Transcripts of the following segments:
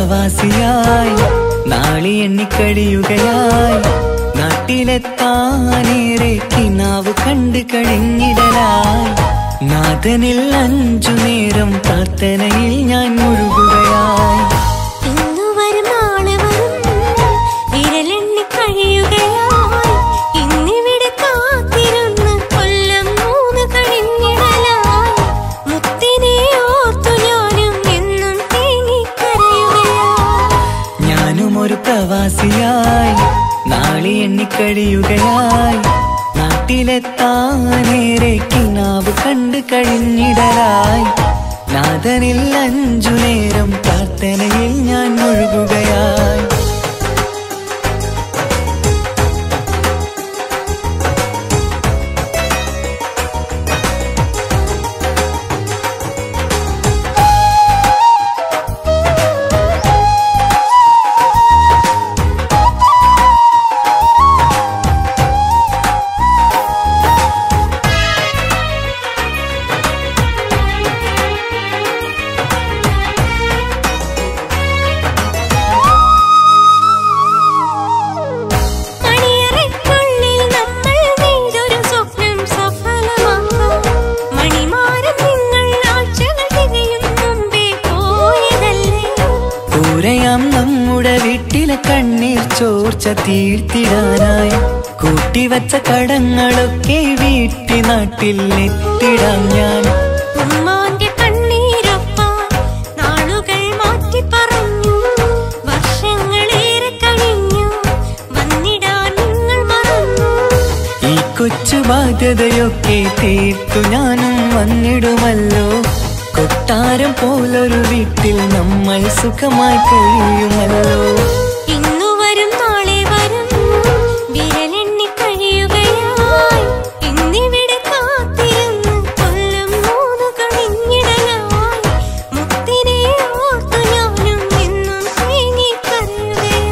പ്രവാസിയായി നാളി എണ്ണിക്കഴിയുകയായി നാട്ടിലെത്താനേറെ കിനാവ് കണ്ടു കഴിഞ്ഞിടലായി നാഥനിൽ 5 നേരം പ്രാർത്ഥനയിൽ ഞാൻ മുഴുകുകയായി. പ്രവാസിയായി നാളി എണ്ണിക്കഴിയുകയായി നാട്ടിലെത്താനേറെ കിനാവ് കണ്ടു കഴിഞ്ഞിടലായി നാഥനിൽ 5 നേരം പ്രാർത്ഥനയിൽ ഞാൻ മുഴുകുകയായി. നമ്മുടെ വീട്ടിലെ കണ്ണീർ ചോർച്ച തീർത്തിടാനായി കൂട്ടിവച്ച കടങ്ങളൊക്കെ വീട്ടി നാട്ടിൽ എത്തിടാം ഞാൻ. ഉമ്മാന്റെ കണ്ണീരൊപ്പാൻ നാളുകൾ മാറ്റി പറഞ്ഞു, വർഷങ്ങളേറെ കഴിഞ്ഞു വന്നിടാൻ നിങ്ങൾ മറന്നു. ഈ കൊച്ചു ബാധ്യതയൊക്കെ തീർത്തു ഞാനും വന്നിടുമല്ലോ. കൊട്ടാരം പോലൊരു വീട്ടിൽ നമ്മൾ സുഖമായി കഴിയുമല്ലോ. ഇന്നു വരും നാളെ വരും വിരലെണ്ണി കഴിയുകയായി ഇന്നിവിടെ കാത്തിരുന്ന് കൊല്ലം 3 കഴിഞ്ഞിടലായി മുത്തിനെ ഓർത്തു ഞാനും എന്നും തേങ്ങിക്കരയുകയായി.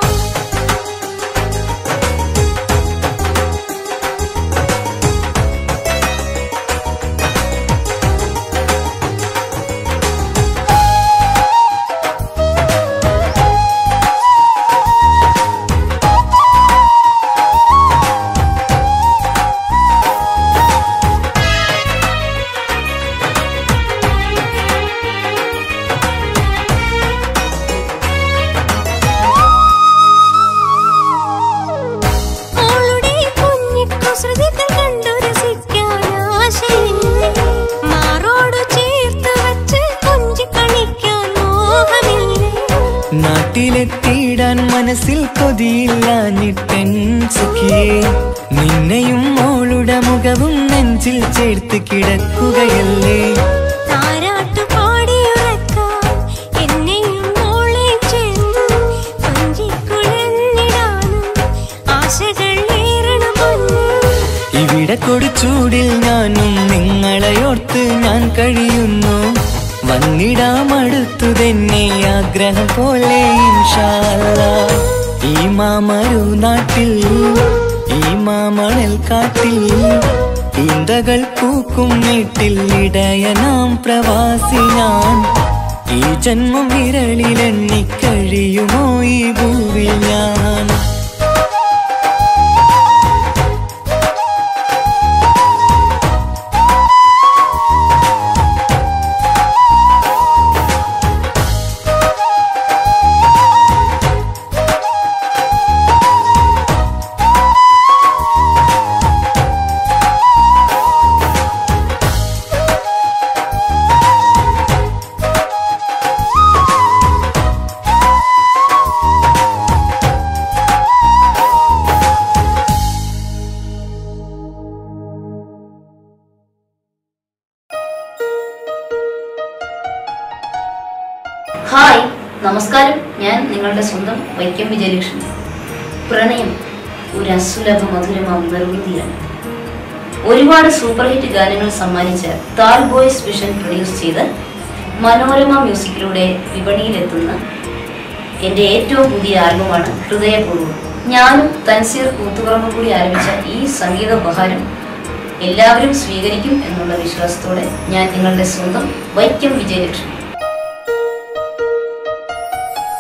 നാട്ടിലെത്തിയിടാൻ മനസ്സിൽ കൊതിയില്ലാഞ്ഞിട്ടെൻ സുഖിയേ, നിന്നെയും മോളുടെ മുഖവും നെഞ്ചിൽ ചേർത്ത് കിടക്കുകയല്ലേ. ഇവിടെ കൊടുച്ചൂടിൽ ഞാനും നിങ്ങളെയോർത്ത് ഞാൻ കഴിയുന്നു. വന്നിടാമടുത്തു തന്നെ ആഗ്രഹം പോലെ ഇൻഷാ അല്ലാഹ്. ഈ മാമരു നാട്ടിൽ ഈ മാമണൽ കാട്ടിൽ ഈന്തകൾ പൂക്കും വീട്ടിൽ ഇടയനാം പ്രവാസി ഞാൻ. ഈ ജന്മം വിരളിലെണ്ണി കഴിയുമോ ഈ ഭൂവിൽ ഞാൻ. ഹായ്, നമസ്കാരം. ഞാൻ നിങ്ങളുടെ സ്വന്തം വൈക്കം വിജയലക്ഷ്മി. പ്രണയം ഒരു അസുലഭ മധുരമാം നിർവൃതിയാണ്. ഒരുപാട് സൂപ്പർ ഹിറ്റ് ഗാനങ്ങൾ സമ്മാനിച്ച താൽ ബോയ്സ് വിഷൻ പ്രൊഡ്യൂസ് ചെയ്ത് മനോരമ മ്യൂസിക്കിലൂടെ വിപണിയിലെത്തുന്ന എൻ്റെ ഏറ്റവും പുതിയ ആൽബമാണ് ഹൃദയപൂർവ്വം. ഞാനും തൻസീർ കൂത്തുപറമ്പും കൂടി ആരംഭിച്ച ഈ സംഗീത ഉപഹാരം എല്ലാവരും സ്വീകരിക്കും എന്നുള്ള വിശ്വാസത്തോടെ ഞാൻ നിങ്ങളുടെ സ്വന്തം വൈക്കം വിജയലക്ഷ്മി.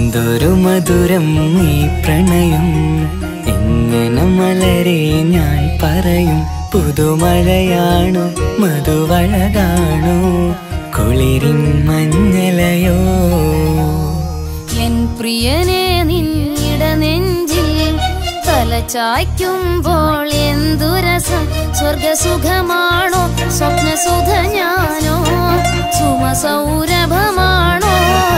എന്തൊരു മധുരം ഈ പ്രണയം, എങ്ങനെ മലരെ ഞാൻ പറയും. പുതുമഴയാണു മധുവഴകാണു കുളിരിൻ മഞ്ഞലയോ. എൻ പ്രിയനെ നിന്നിട നെഞ്ചിൽ തലചായ്ക്കുമ്പോൾ എന്തു രസം. സ്വർഗസുഖമാണോ സ്വപ്നസുധ ഞാനോ സുമസൗരഭമാണോ.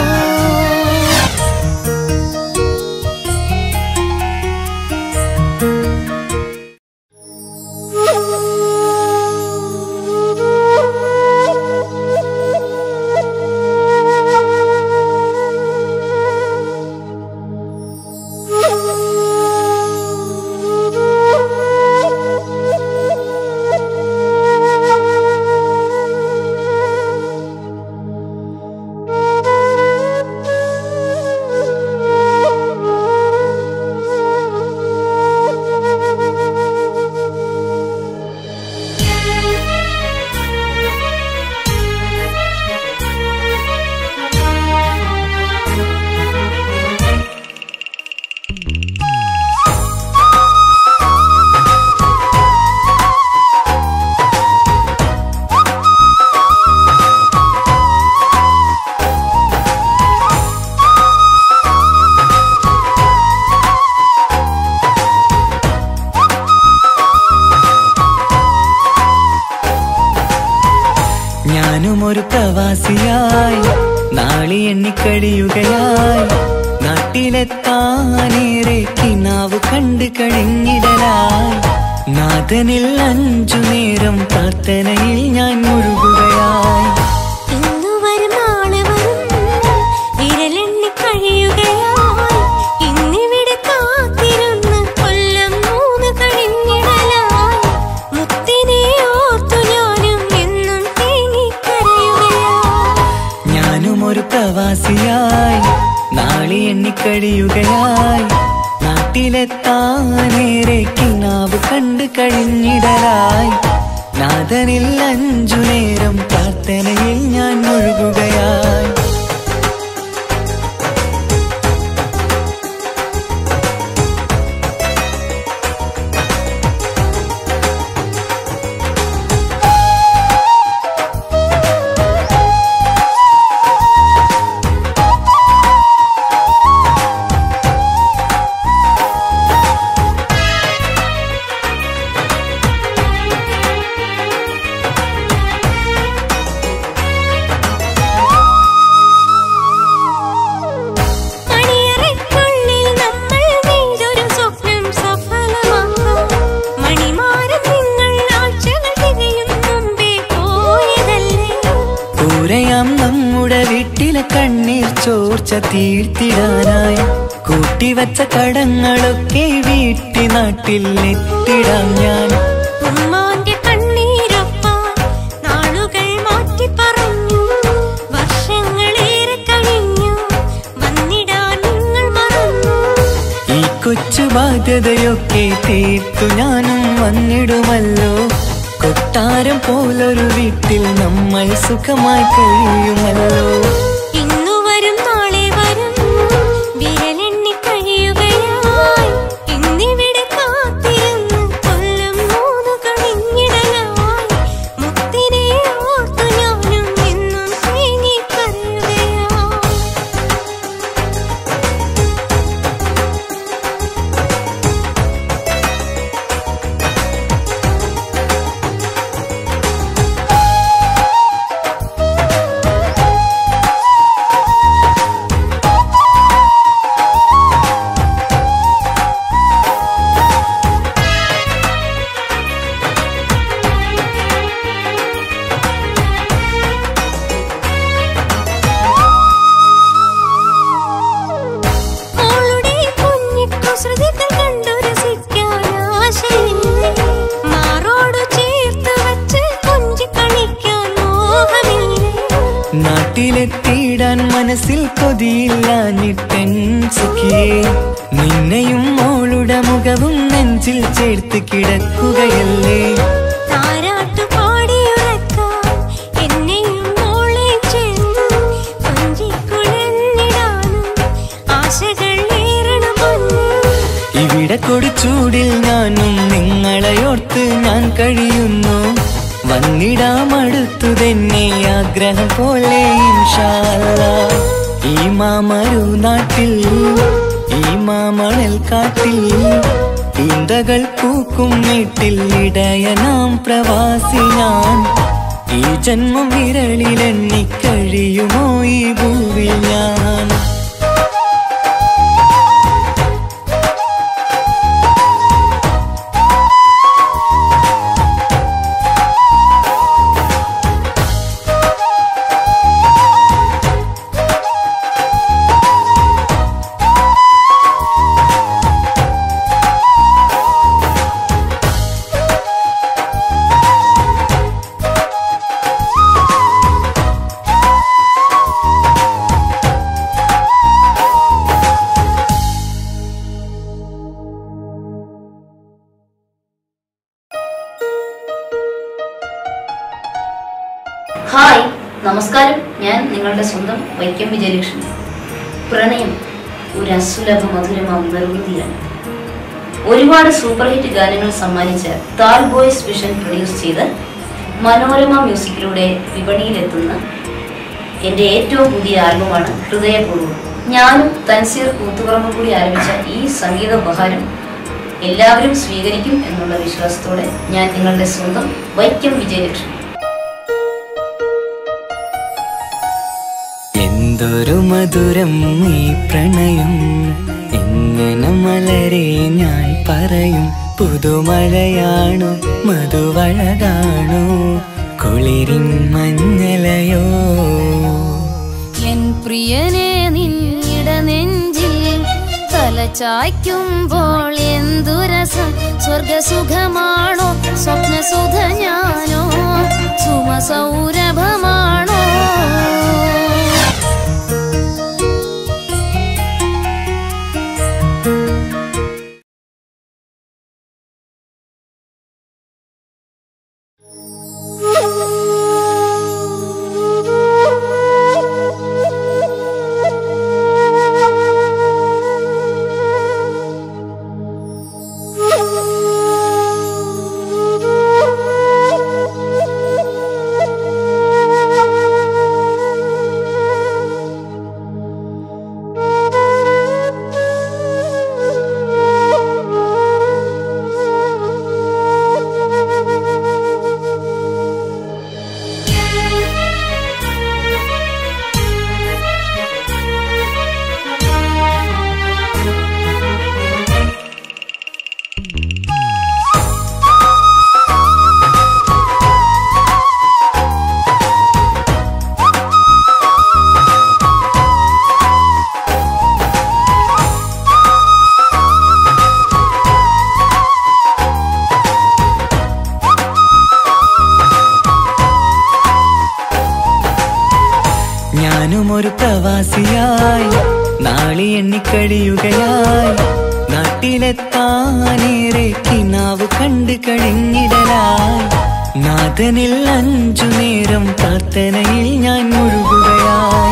ഞാനുമൊരു പ്രവാസിയായി നാളി എണ്ണിക്കഴിയുകയായി. നാട്ടിലെത്താനേറെ കിനാവ് കണ്ട് കഴിഞ്ഞിടലായി. നാഥനിൽ 5 നേരം പ്രാർത്ഥനയിൽ ഞാൻ മുഴുകുകയായി. ഒരു പ്രവാസിയായി നാളി എണ്ണിക്കഴിയുകയായി. നാട്ടിലെത്താനേറെ കിനാവ് കണ്ട് കഴിഞ്ഞിടലായി. നാഥനിൽ 5 നേരം പ്രാർത്ഥനയിൽ ഞാൻ മുഴുകുകയായി. നമ്മുടെ വീട്ടിലെ കണ്ണീർ ചോർച്ച തീർത്തിടാനായി കൂട്ടിവച്ച കടങ്ങളൊക്കെ വീട്ടി നാട്ടിൽ എത്തിടാം ഞാൻ. ഉമ്മാന്റെ കണ്ണീരൊപ്പാൻ നാളുകൾ മാറ്റി പറഞ്ഞു. വർഷങ്ങളേറെ കഴിഞ്ഞു വന്നിടാൻ നിങ്ങൾ മറന്നു. ഈ കൊച്ചു ബാധ്യതയൊക്കെ തീർത്തു ഞാനും വന്നിടുമല്ലോ. കൊട്ടാരം പോലൊരു വീട്ടിൽ നമ്മൾ സുഖമായി കഴിയുമല്ലോ. ഇന്നു വരും നാളെ വരും വിരലെണ്ണി കഴിയുകയായി. ഇന്നിവിടെ കാത്തിരുന്ന് കൊല്ലം 3 കഴിഞ്ഞിടലായി. മുത്തിനെ ഓർത്തു ഞാനും എന്നും തേങ്ങിക്കരയുകയായി. നാട്ടിലെത്തിയിടാൻ മനസ്സിൽ കൊതിയില്ലാഞ്ഞിട്ടെൻ സുഖിയേ. നിന്നെയും മോളുടെ മുഖവും നെഞ്ചിൽ ചേർത്ത് കിടക്കുകയല്ലേ. ഇവിടെ കൊടുച്ചൂടിൽ ഞാനും നിങ്ങളെയോർത്ത് ഞാൻ കഴിയുന്നു. വന്നിടാമടുത്തു തന്നെ ആഗ്രഹം പോലെ ഇൻഷാ അല്ലാഹ്. ഈ മാമരു നാട്ടിൽ ഈ മാമണൽ കാട്ടിൽ ഈന്തകൾ പൂക്കും വീട്ടിൽ ഇടയനാം പ്രവാസി ഞാൻ. ഈ ജന്മം വിരളിലെണ്ണി കഴിയുമോ ഈ ഭൂവിൽ ഞാൻ. ഹായ്, നമസ്കാരം. ഞാൻ നിങ്ങളുടെ സ്വന്തം വൈക്കം വിജയലക്ഷ്മി. പ്രണയം ഒരു അസുലഭ മധുരമാം നിർവൃതിയാണ്. ഒരുപാട് സൂപ്പർ ഹിറ്റ് ഗാനങ്ങൾ സമ്മാനിച്ച താൽ ബോയ്സ് വിഷൻ പ്രൊഡ്യൂസ് ചെയ്ത് മനോരമ മ്യൂസിക്കിലൂടെ വിപണിയിലെത്തുന്ന എൻ്റെ ഏറ്റവും പുതിയ ആൽബമാണ് ഹൃദയപൂർവ്വം. ഞാനും തൻസീർ കൂത്തുപറമ്പും കൂടി ആരംഭിച്ച ഈ സംഗീത ഉപഹാരം എല്ലാവരും സ്വീകരിക്കും എന്നുള്ള വിശ്വാസത്തോടെ ഞാൻ നിങ്ങളുടെ സ്വന്തം വൈക്കം വിജയലക്ഷ്മി. എന്തൊരു മധുരം ഈ പ്രണയം, എങ്ങനെ മലരെ ഞാൻ പറയും. പുതുമഴയാണോ മധുവഴകാണോ കുളിരിൻ മഞ്ഞലയോ. എൻ പ്രിയനെ നിന്നിട നെഞ്ചിൽ തലചായ്ക്കുമ്പോൾ എന്തുരസം. സ്വർഗസുഖമാണോ സ്വപ്നസുധ ഞാനോ സുമസൗരഭമാണോ. ഞാനും ഒരു പ്രവാസിയായി നാളി എണ്ണിക്കഴിയുകയായി. നാട്ടിലെത്താനേറെ കിനാവ് കണ്ട് കഴിഞ്ഞിടലായി. നാഥനിൽ 5 നേരം പ്രാർത്ഥനയിൽ ഞാൻ മുഴുകുകയായി.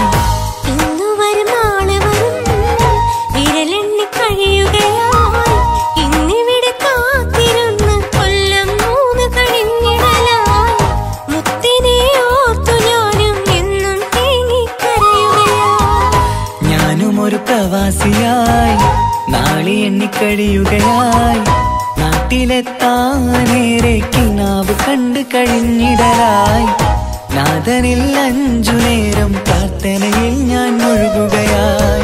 ഒരു പ്രവാസിയായി നാളി എണ്ണിക്കഴിയുകയായി. നാട്ടിലെത്താനേറെ കിനാവ് കണ്ട് കഴിഞ്ഞിടലായി. നാഥനിൽ 5 നേരം പ്രാർത്ഥനയിൽ ഞാൻ മുഴുകുകയായി.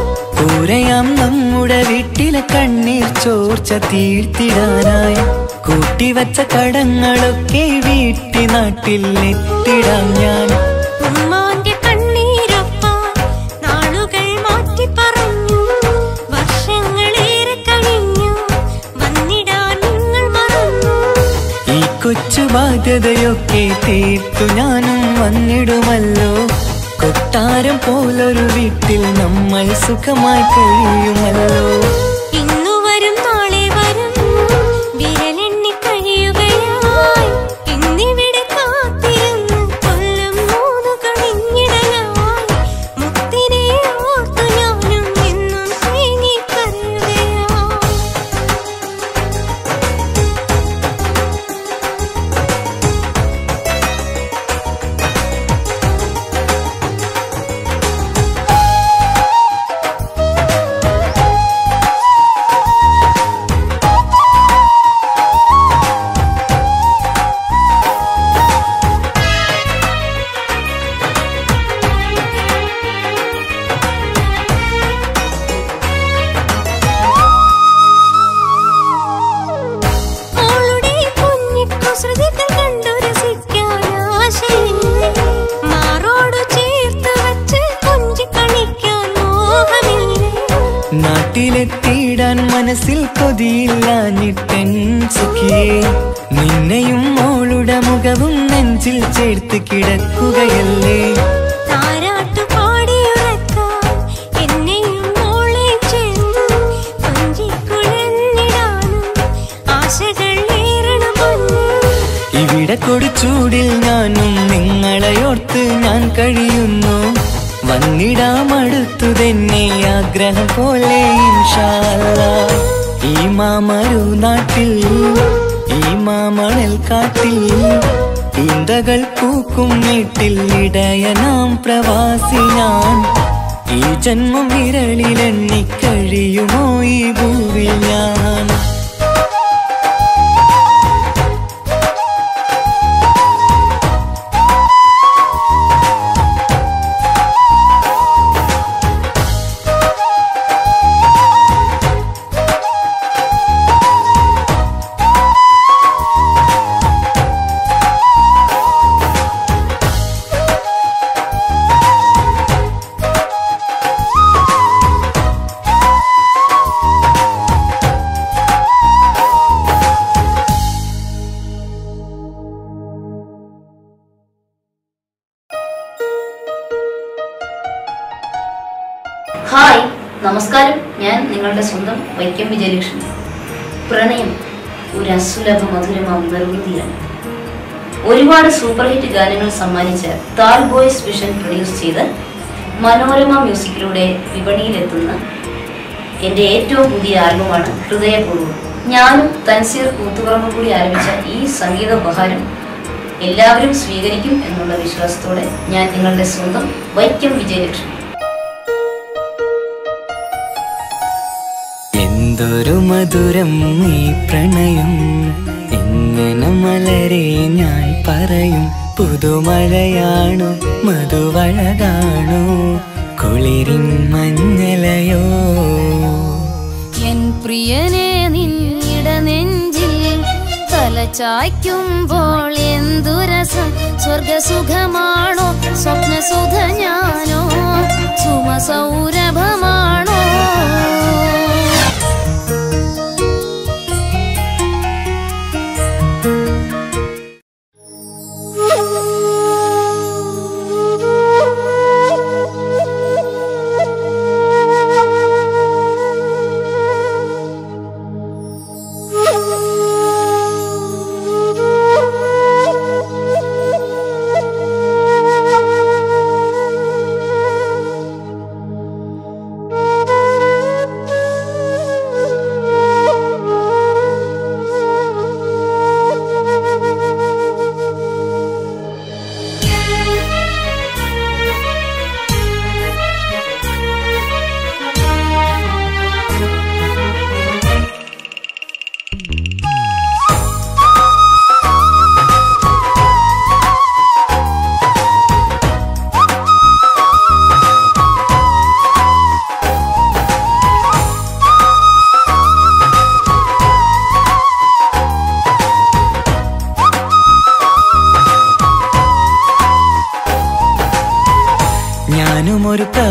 നമ്മുടെ വീട്ടിലെ കണ്ണീർ ചോർച്ച തീർത്തിടാനായി കെട്ടിവച്ച കടങ്ങളൊക്കെ വീട്ടി നാട്ടിൽ എത്തിടാം ഞാൻ. ഉമ്മാന്റെ കണ്ണീരൊപ്പാൻ നാളുകൾ മാറ്റി പറഞ്ഞു. വർഷങ്ങളേറെ കഴിഞ്ഞു വന്നിടാൻ നിങ്ങൾ മറന്നു. ഈ കൊച്ചു ബാധ്യതയൊക്കെ തീർത്തു ഞാനും വന്നിടുമല്ലോ. കൊട്ടാരം പോലൊരു വീട്ടിൽ നമ്മൾ സുഖമായി കഴിയുമല്ലോ. ഇന്നു വരും നാളെ വരും വിരലെണ്ണി കഴിയുകയായി. ഇന്നിവിടെ കാത്തിരുന്ന് കൊല്ലം 3 കഴിഞ്ഞിടലായി. മുത്തിനെ ഓർത്തു ഞാനും എന്നും തേങ്ങിക്കരയുകയായി. മോളുടെ കുഞ്ഞിക്കുസൃതികൾ കണ്ടു രസിക്കാൻ ആശയില്ലേ? മാറോടു ചേർത്ത് വച്ച് കൊഞ്ചി കളിക്കാൻ മോഹമില്ലേ? നാട്ടിലെത്തിയിടാൻ മനസ്സിൽ കൊതിയില്ലാഞ്ഞിട്ടൻ സുഖിയേ. നിന്നെയും മോളുടെ മുഖവും നെഞ്ചിൽ ചേർത്ത് കിടക്കുകയല്ലേ. താരാട്ടു പാടിയുറക്കാൻ എന്നെയും മോളെയും ചേർത്ത് കൊഞ്ചിക്കുഴഞ്ഞിടാനും ആശകൾ ഏറണം പൊന്നേ. ഇവിടെ കൊടുച്ചൂടിൽ ഞാനും നിങ്ങളെയോർത്ത് ഞാൻ കഴിയുന്നു. വന്നിടാമടുത്തു തന്നെ ആഗ്രഹം പോലെ ഇൻഷാ അല്ലാഹ്. ഈ മാമരു നാട്ടിൽ ഈ മാമണൽ കാട്ടിൽ ഈന്തകൾ പൂക്കും വീട്ടിൽ ഇടയനാം പ്രവാസി ഞാൻ. ഈ ജന്മം വിരളിലെണ്ണി കഴിയുമോ ഈ ഭൂവിൽ ഞാൻ. ഹായ്, നമസ്കാരം. ഞാൻ നിങ്ങളുടെ സ്വന്തം വൈക്കം വിജയലക്ഷ്മി. പ്രണയം ഒരു അസുലഭ മധുരമാം നിർവൃതിയാണ്. ഒരുപാട് സൂപ്പർ ഹിറ്റ് ഗാനങ്ങൾ സമ്മാനിച്ച താൽ ബോയ്സ് വിഷൻ പ്രൊഡ്യൂസ് ചെയ്ത് മനോരമ മ്യൂസിക്കിലൂടെ വിപണിയിലെത്തുന്ന എൻ്റെ ഏറ്റവും പുതിയ ആൽബമാണ് ഹൃദയപൂർവ്വം. ഞാനും തൻസീർ കൂത്തുപറമ്പ് കൂടി ആരംഭിച്ച ഈ സംഗീത ഉപഹാരം എല്ലാവരും സ്വീകരിക്കും എന്നുള്ള വിശ്വാസത്തോടെ ഞാൻ നിങ്ങളുടെ സ്വന്തം വൈക്കം വിജയലക്ഷ്മി. എന്തൊരു മധുരം ഈ പ്രണയം, എങ്ങനെ മലരെ ഞാൻ പറയും. പുതുമഴയാണോ മധുവഴകാണോ കുളിരിൻ മഞ്ഞലയോ. എൻ പ്രിയനെ നിന്നിട നെഞ്ചിൽ തലചായ്ക്കുമ്പോൾ എന്തു രസം. സ്വർഗസുഖമാണോ സ്വപ്നസുധ ഞാനോ സുമസൗരഭമാണോ.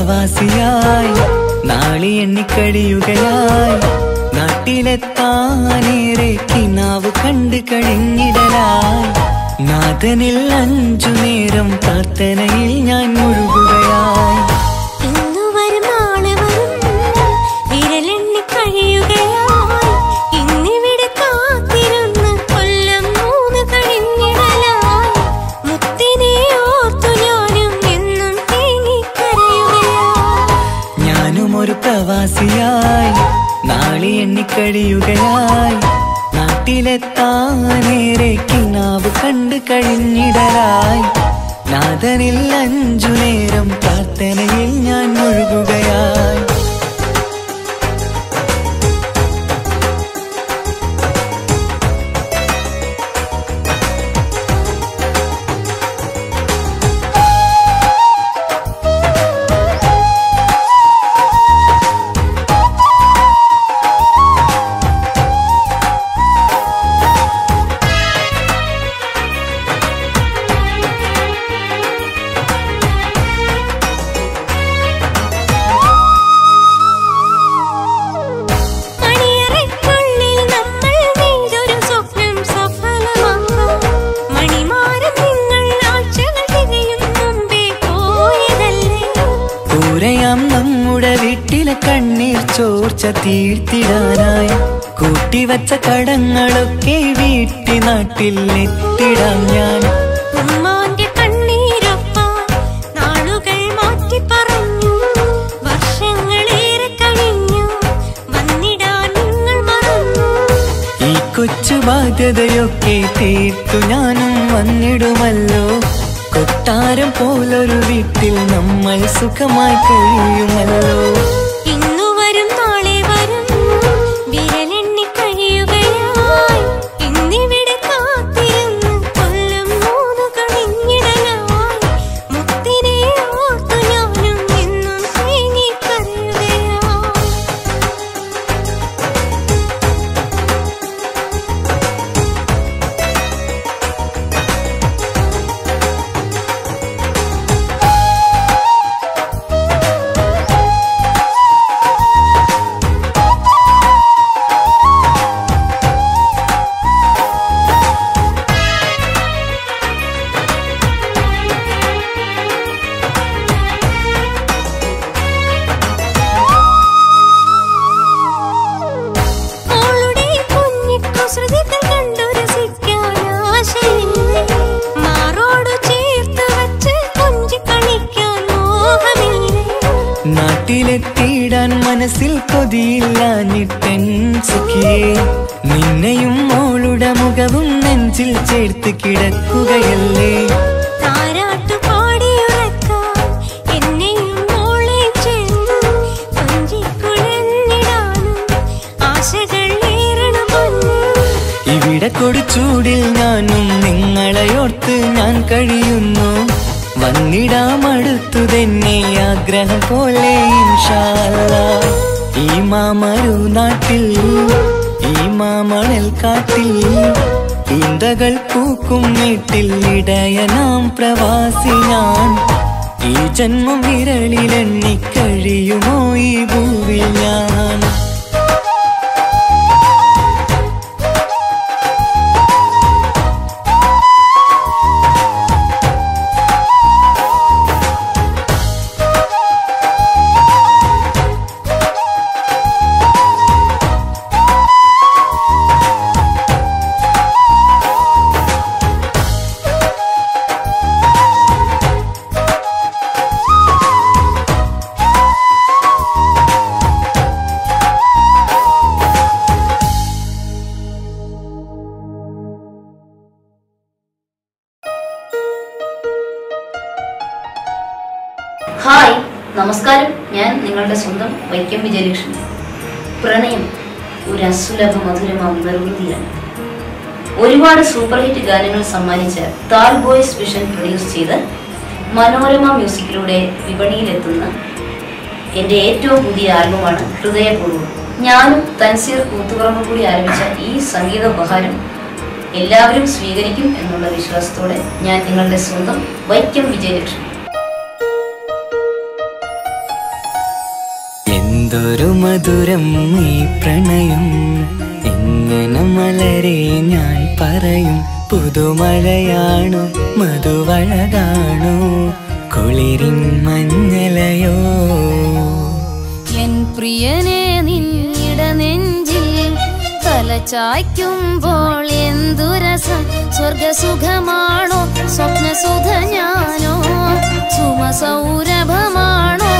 പ്രവാസിയായി നാളെ എണ്ണിക്കഴിയുകയായി നാട്ടിലെത്താനേറെ കിനാവ് കണ്ടു കഴിഞ്ഞിടലായി നാഥനിൽ 5 നേരം പ്രാർത്ഥനയിൽ ഞാൻ മുഴുകുകയായി ഇന്നു വരും നാളെ വരും വിരലെണ്ണി കഴിയുകയായി ഇന്നിവിടെ കാത്തിരുന്ന് കൊല്ലം 3 കഴിഞ്ഞിടലായി മുത്തിനെ ഓർത്തു ഞാനും എന്നും തേങ്ങിക്കരയുകയായി ഞാനും ഒരു പ്രവാസിയായി നാളെ എണ്ണിക്കഴിയുകയായി നാട്ടിലെത്താനേറെ കിനാവ് കണ്ടു കഴിഞ്ഞിടലായി നാഥനിൽ 5 നേരം പ്രാർത്ഥനയിൽ ഞാൻ മുഴുകുകയായി നമ്മുടെ വീട്ടിലെ കണ്ണീർ ചോർച്ച തീർത്തിടാനായി കൂട്ടിവച്ച കടങ്ങളൊക്കെ വീട്ടി നാട്ടിൽ എത്തിടാൻ ഞാൻ ഉമ്മാന്റെ കണ്ണീരൊപ്പാൻ നാളുകൾ മാറ്റി പറഞ്ഞു വർഷങ്ങളേറെ കഴിഞ്ഞു വന്നിടാൻ നിങ്ങൾ മറന്നു ഈ കൊച്ചു ബാധ്യതയൊക്കെ തീർത്തു ഞാനും വന്നിടുമല്ലോ കൊട്ടാരം പോലൊരു വീട്ടിൽ നമ്മൾ സുഖമായി കഴിയുമല്ലോ ഇന്നു വരും നാളെ വരും വിരലെണ്ണി കഴിയുകയായി ഇന്നിവിടെ കാത്തിരുന്ന് കൊല്ലം 3 കഴിഞ്ഞിടലായി മുത്തിനെ ഓർത്തു ഞാനും എന്നും തേങ്ങിക്കരയുകയായി നാട്ടിലെത്തിയിടാൻ മനസ്സിൽ കൊതിയില്ലാഞ്ഞിട്ടെൻ സുഖിയേ നിന്നെയും മോളുടെ മുഖവും നെഞ്ചിൽ ചേർത്ത് കിടക്കുകയല്ലേ ഇവിടെ കൊടുച്ചൂടിൽ ഞാനും നിങ്ങളെയോർത്ത് ഞാൻ കഴിയുന്നു വന്നിടാം അടുത്തു തന്നെ ആഗ്രഹം പോലെ ഇൻഷാ അല്ലാഹ് ഈ മാമരു നാട്ടിൽ ഈ മാമണൽ കാട്ടിൽ ഈന്തകൾ പൂക്കും വീട്ടിൽ ഇടയനാം പ്രവാസി ഞാൻ ഈ ജന്മം വിരളിലെണ്ണി കഴിയുമോ ഈ ഭൂവിൽ ഞാൻ ഹായ് നമസ്കാരം, ഞാൻ നിങ്ങളുടെ സ്വന്തം വൈക്കം വിജയലക്ഷ്മി. പ്രണയം ഒരു അസുലഭ മധുരമാം നിർവൃതിയാണ്. ഒരുപാട് സൂപ്പർ ഹിറ്റ് ഗാനങ്ങൾ സമ്മാനിച്ച താൽ ബോയ്സ് വിഷൻ പ്രൊഡ്യൂസ് ചെയ്ത് മനോരമ മ്യൂസിക്കിലൂടെ വിപണിയിലെത്തുന്ന എൻ്റെ ഏറ്റവും പുതിയ ആൽബമാണ് ഹൃദയപൂർവ്വം. ഞാനും തൻസീർ കൂത്തുപറമ്പും കൂടി ആരംഭിച്ച ഈ സംഗീത ഉപഹാരം എല്ലാവരും സ്വീകരിക്കും എന്നുള്ള വിശ്വാസത്തോടെ ഞാൻ നിങ്ങളുടെ സ്വന്തം വൈക്കം വിജയലക്ഷ്മി. എന്തൊരു മധുരം ഈ പ്രണയം, എങ്ങനെ മലരെ ഞാൻ പറയും. പുതുമഴയാണോ മധുവഴകാണോ കുളിരിൻ മഞ്ഞലയോ. എൻ പ്രിയനെ നിന്നിട നെഞ്ചിൽ തലചായ്ക്കുമ്പോൾ എന്തു രസം. സ്വർഗസുഖമാണോ സ്വപ്നസുധ ഞാനോ സുമസൗരഭമാണോ.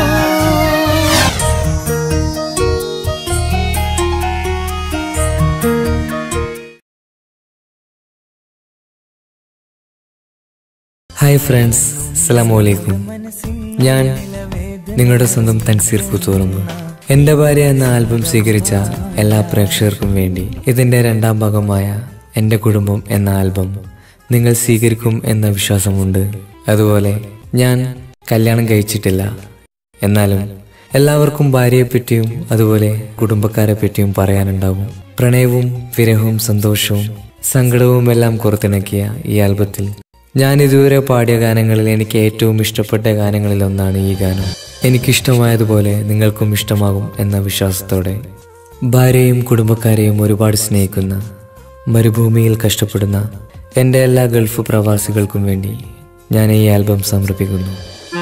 ഹായ് ഫ്രണ്ട്സ്, അസ്സലാമു അലൈക്കും. ഞാൻ നിങ്ങളുടെ സ്വന്തം തൻസീർ പുത്തൂറുന്നു. എൻ്റെ ഭാര്യ എന്ന ആൽബം സ്വീകരിച്ച എല്ലാ പ്രേക്ഷകർക്കും വേണ്ടി ഇതിൻ്റെ രണ്ടാം ഭാഗമായ എൻ്റെ കുടുംബം എന്ന ആൽബം നിങ്ങൾ സ്വീകരിക്കും എന്ന വിശ്വാസമുണ്ട്. അതുപോലെ ഞാൻ കല്യാണം കഴിച്ചിട്ടില്ല, എന്നാലും എല്ലാവർക്കും ഭാര്യയെപ്പറ്റിയും അതുപോലെ കുടുംബക്കാരെ പറ്റിയും പറയാനുണ്ടാവും. പ്രണയവും വിരഹവും സന്തോഷവും സങ്കടവും എല്ലാം പുറത്തിണക്കിയ ഈ ആൽബത്തിൽ ഞാൻ ഇതുവരെ പാടിയ ഗാനങ്ങളിൽ എനിക്ക് ഏറ്റവും ഇഷ്ടപ്പെട്ട ഗാനങ്ങളിൽ ഒന്നാണ് ഈ ഗാനം. എനിക്കിഷ്ടമായതുപോലെ നിങ്ങൾക്കും ഇഷ്ടമാകും എന്ന വിശ്വാസത്തോടെ ഭാര്യയും കുടുംബക്കാരെയും ഒരുപാട് സ്നേഹിക്കുന്ന, മരുഭൂമിയിൽ കഷ്ടപ്പെടുന്ന എൻ്റെ എല്ലാ ഗൾഫ് പ്രവാസികൾക്കും വേണ്ടി ഞാൻ ഈ ആൽബം സമർപ്പിക്കുന്നു.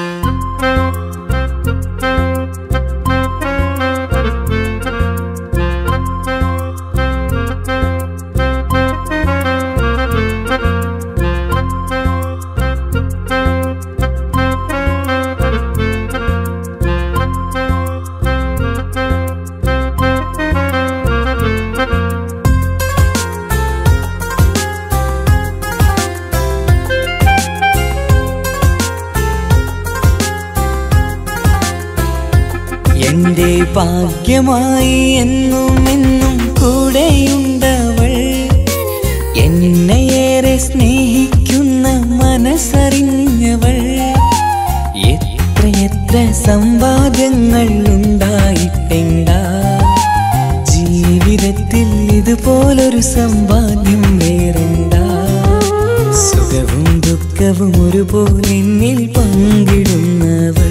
എന്റെ ഭാഗ്യമായി എന്നും എന്നും കൂടെയുണ്ടവൾ, എന്നെയേറെ സ്നേഹിക്കുന്ന മനസ്സറിഞ്ഞവൾ. എത്രയെത്ര സമ്പാദ്യങ്ങൾ ഉണ്ടായിട്ടെന്താ, ജീവിതത്തിൽ ഇതുപോലൊരു സമ്പാദ്യം വേറെന്താ. സുഖവും ദുഃഖവും ഒരുപോലെ എന്നിൽ പങ്കിടുന്നവൾ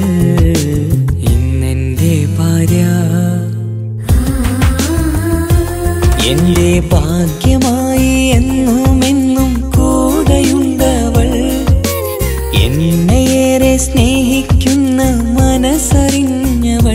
ഭാര്യ. എന്റെ ഭാഗ്യമായി എന്നും എന്നും കൂടെയുണ്ടവൾ, എന്നെയേറെ സ്നേഹിക്കുന്ന മനസ്സറിഞ്ഞവൾ.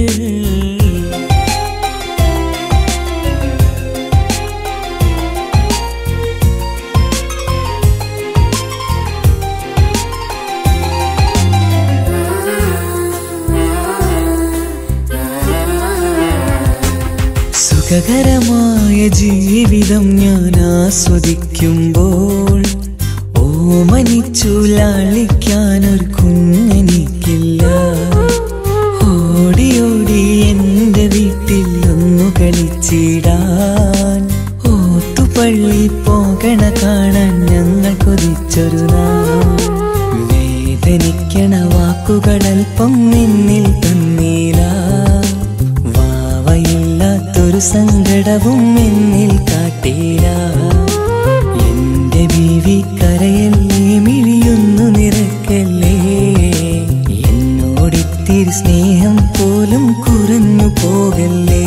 സുഖകരമായ ജീവിതം ഞാൻ ആസ്വദിക്കുമ്പോൾ ഓമനിച്ചു ലാളിക്കാനൊരു കുഞ്ഞെനിക്കില്ല. ഓടി ഓടി എൻ്റെ വീട്ടിൽ ഒന്നു കളിച്ചിടാൻ, ഓത്തുപള്ളി പോകണ കാണാൻ ഞങ്ങൾ കൊതിച്ചൊരു നാൾ. വേദനിക്കണ വാക്കുകളൽപ്പം നിന്നിൽ തന്നീല, വാവയില്ലാത്തൊരു സങ്കടവും എന്നിൽ കാട്ടീല. എന്റെ ബീവി കരയല്ലേ, മിഴിയൊന്നു നിറക്കല്ലേ, എന്നോടിത്തിരി സ്നേഹം പോലും കുറഞ്ഞു പോകല്ലേ.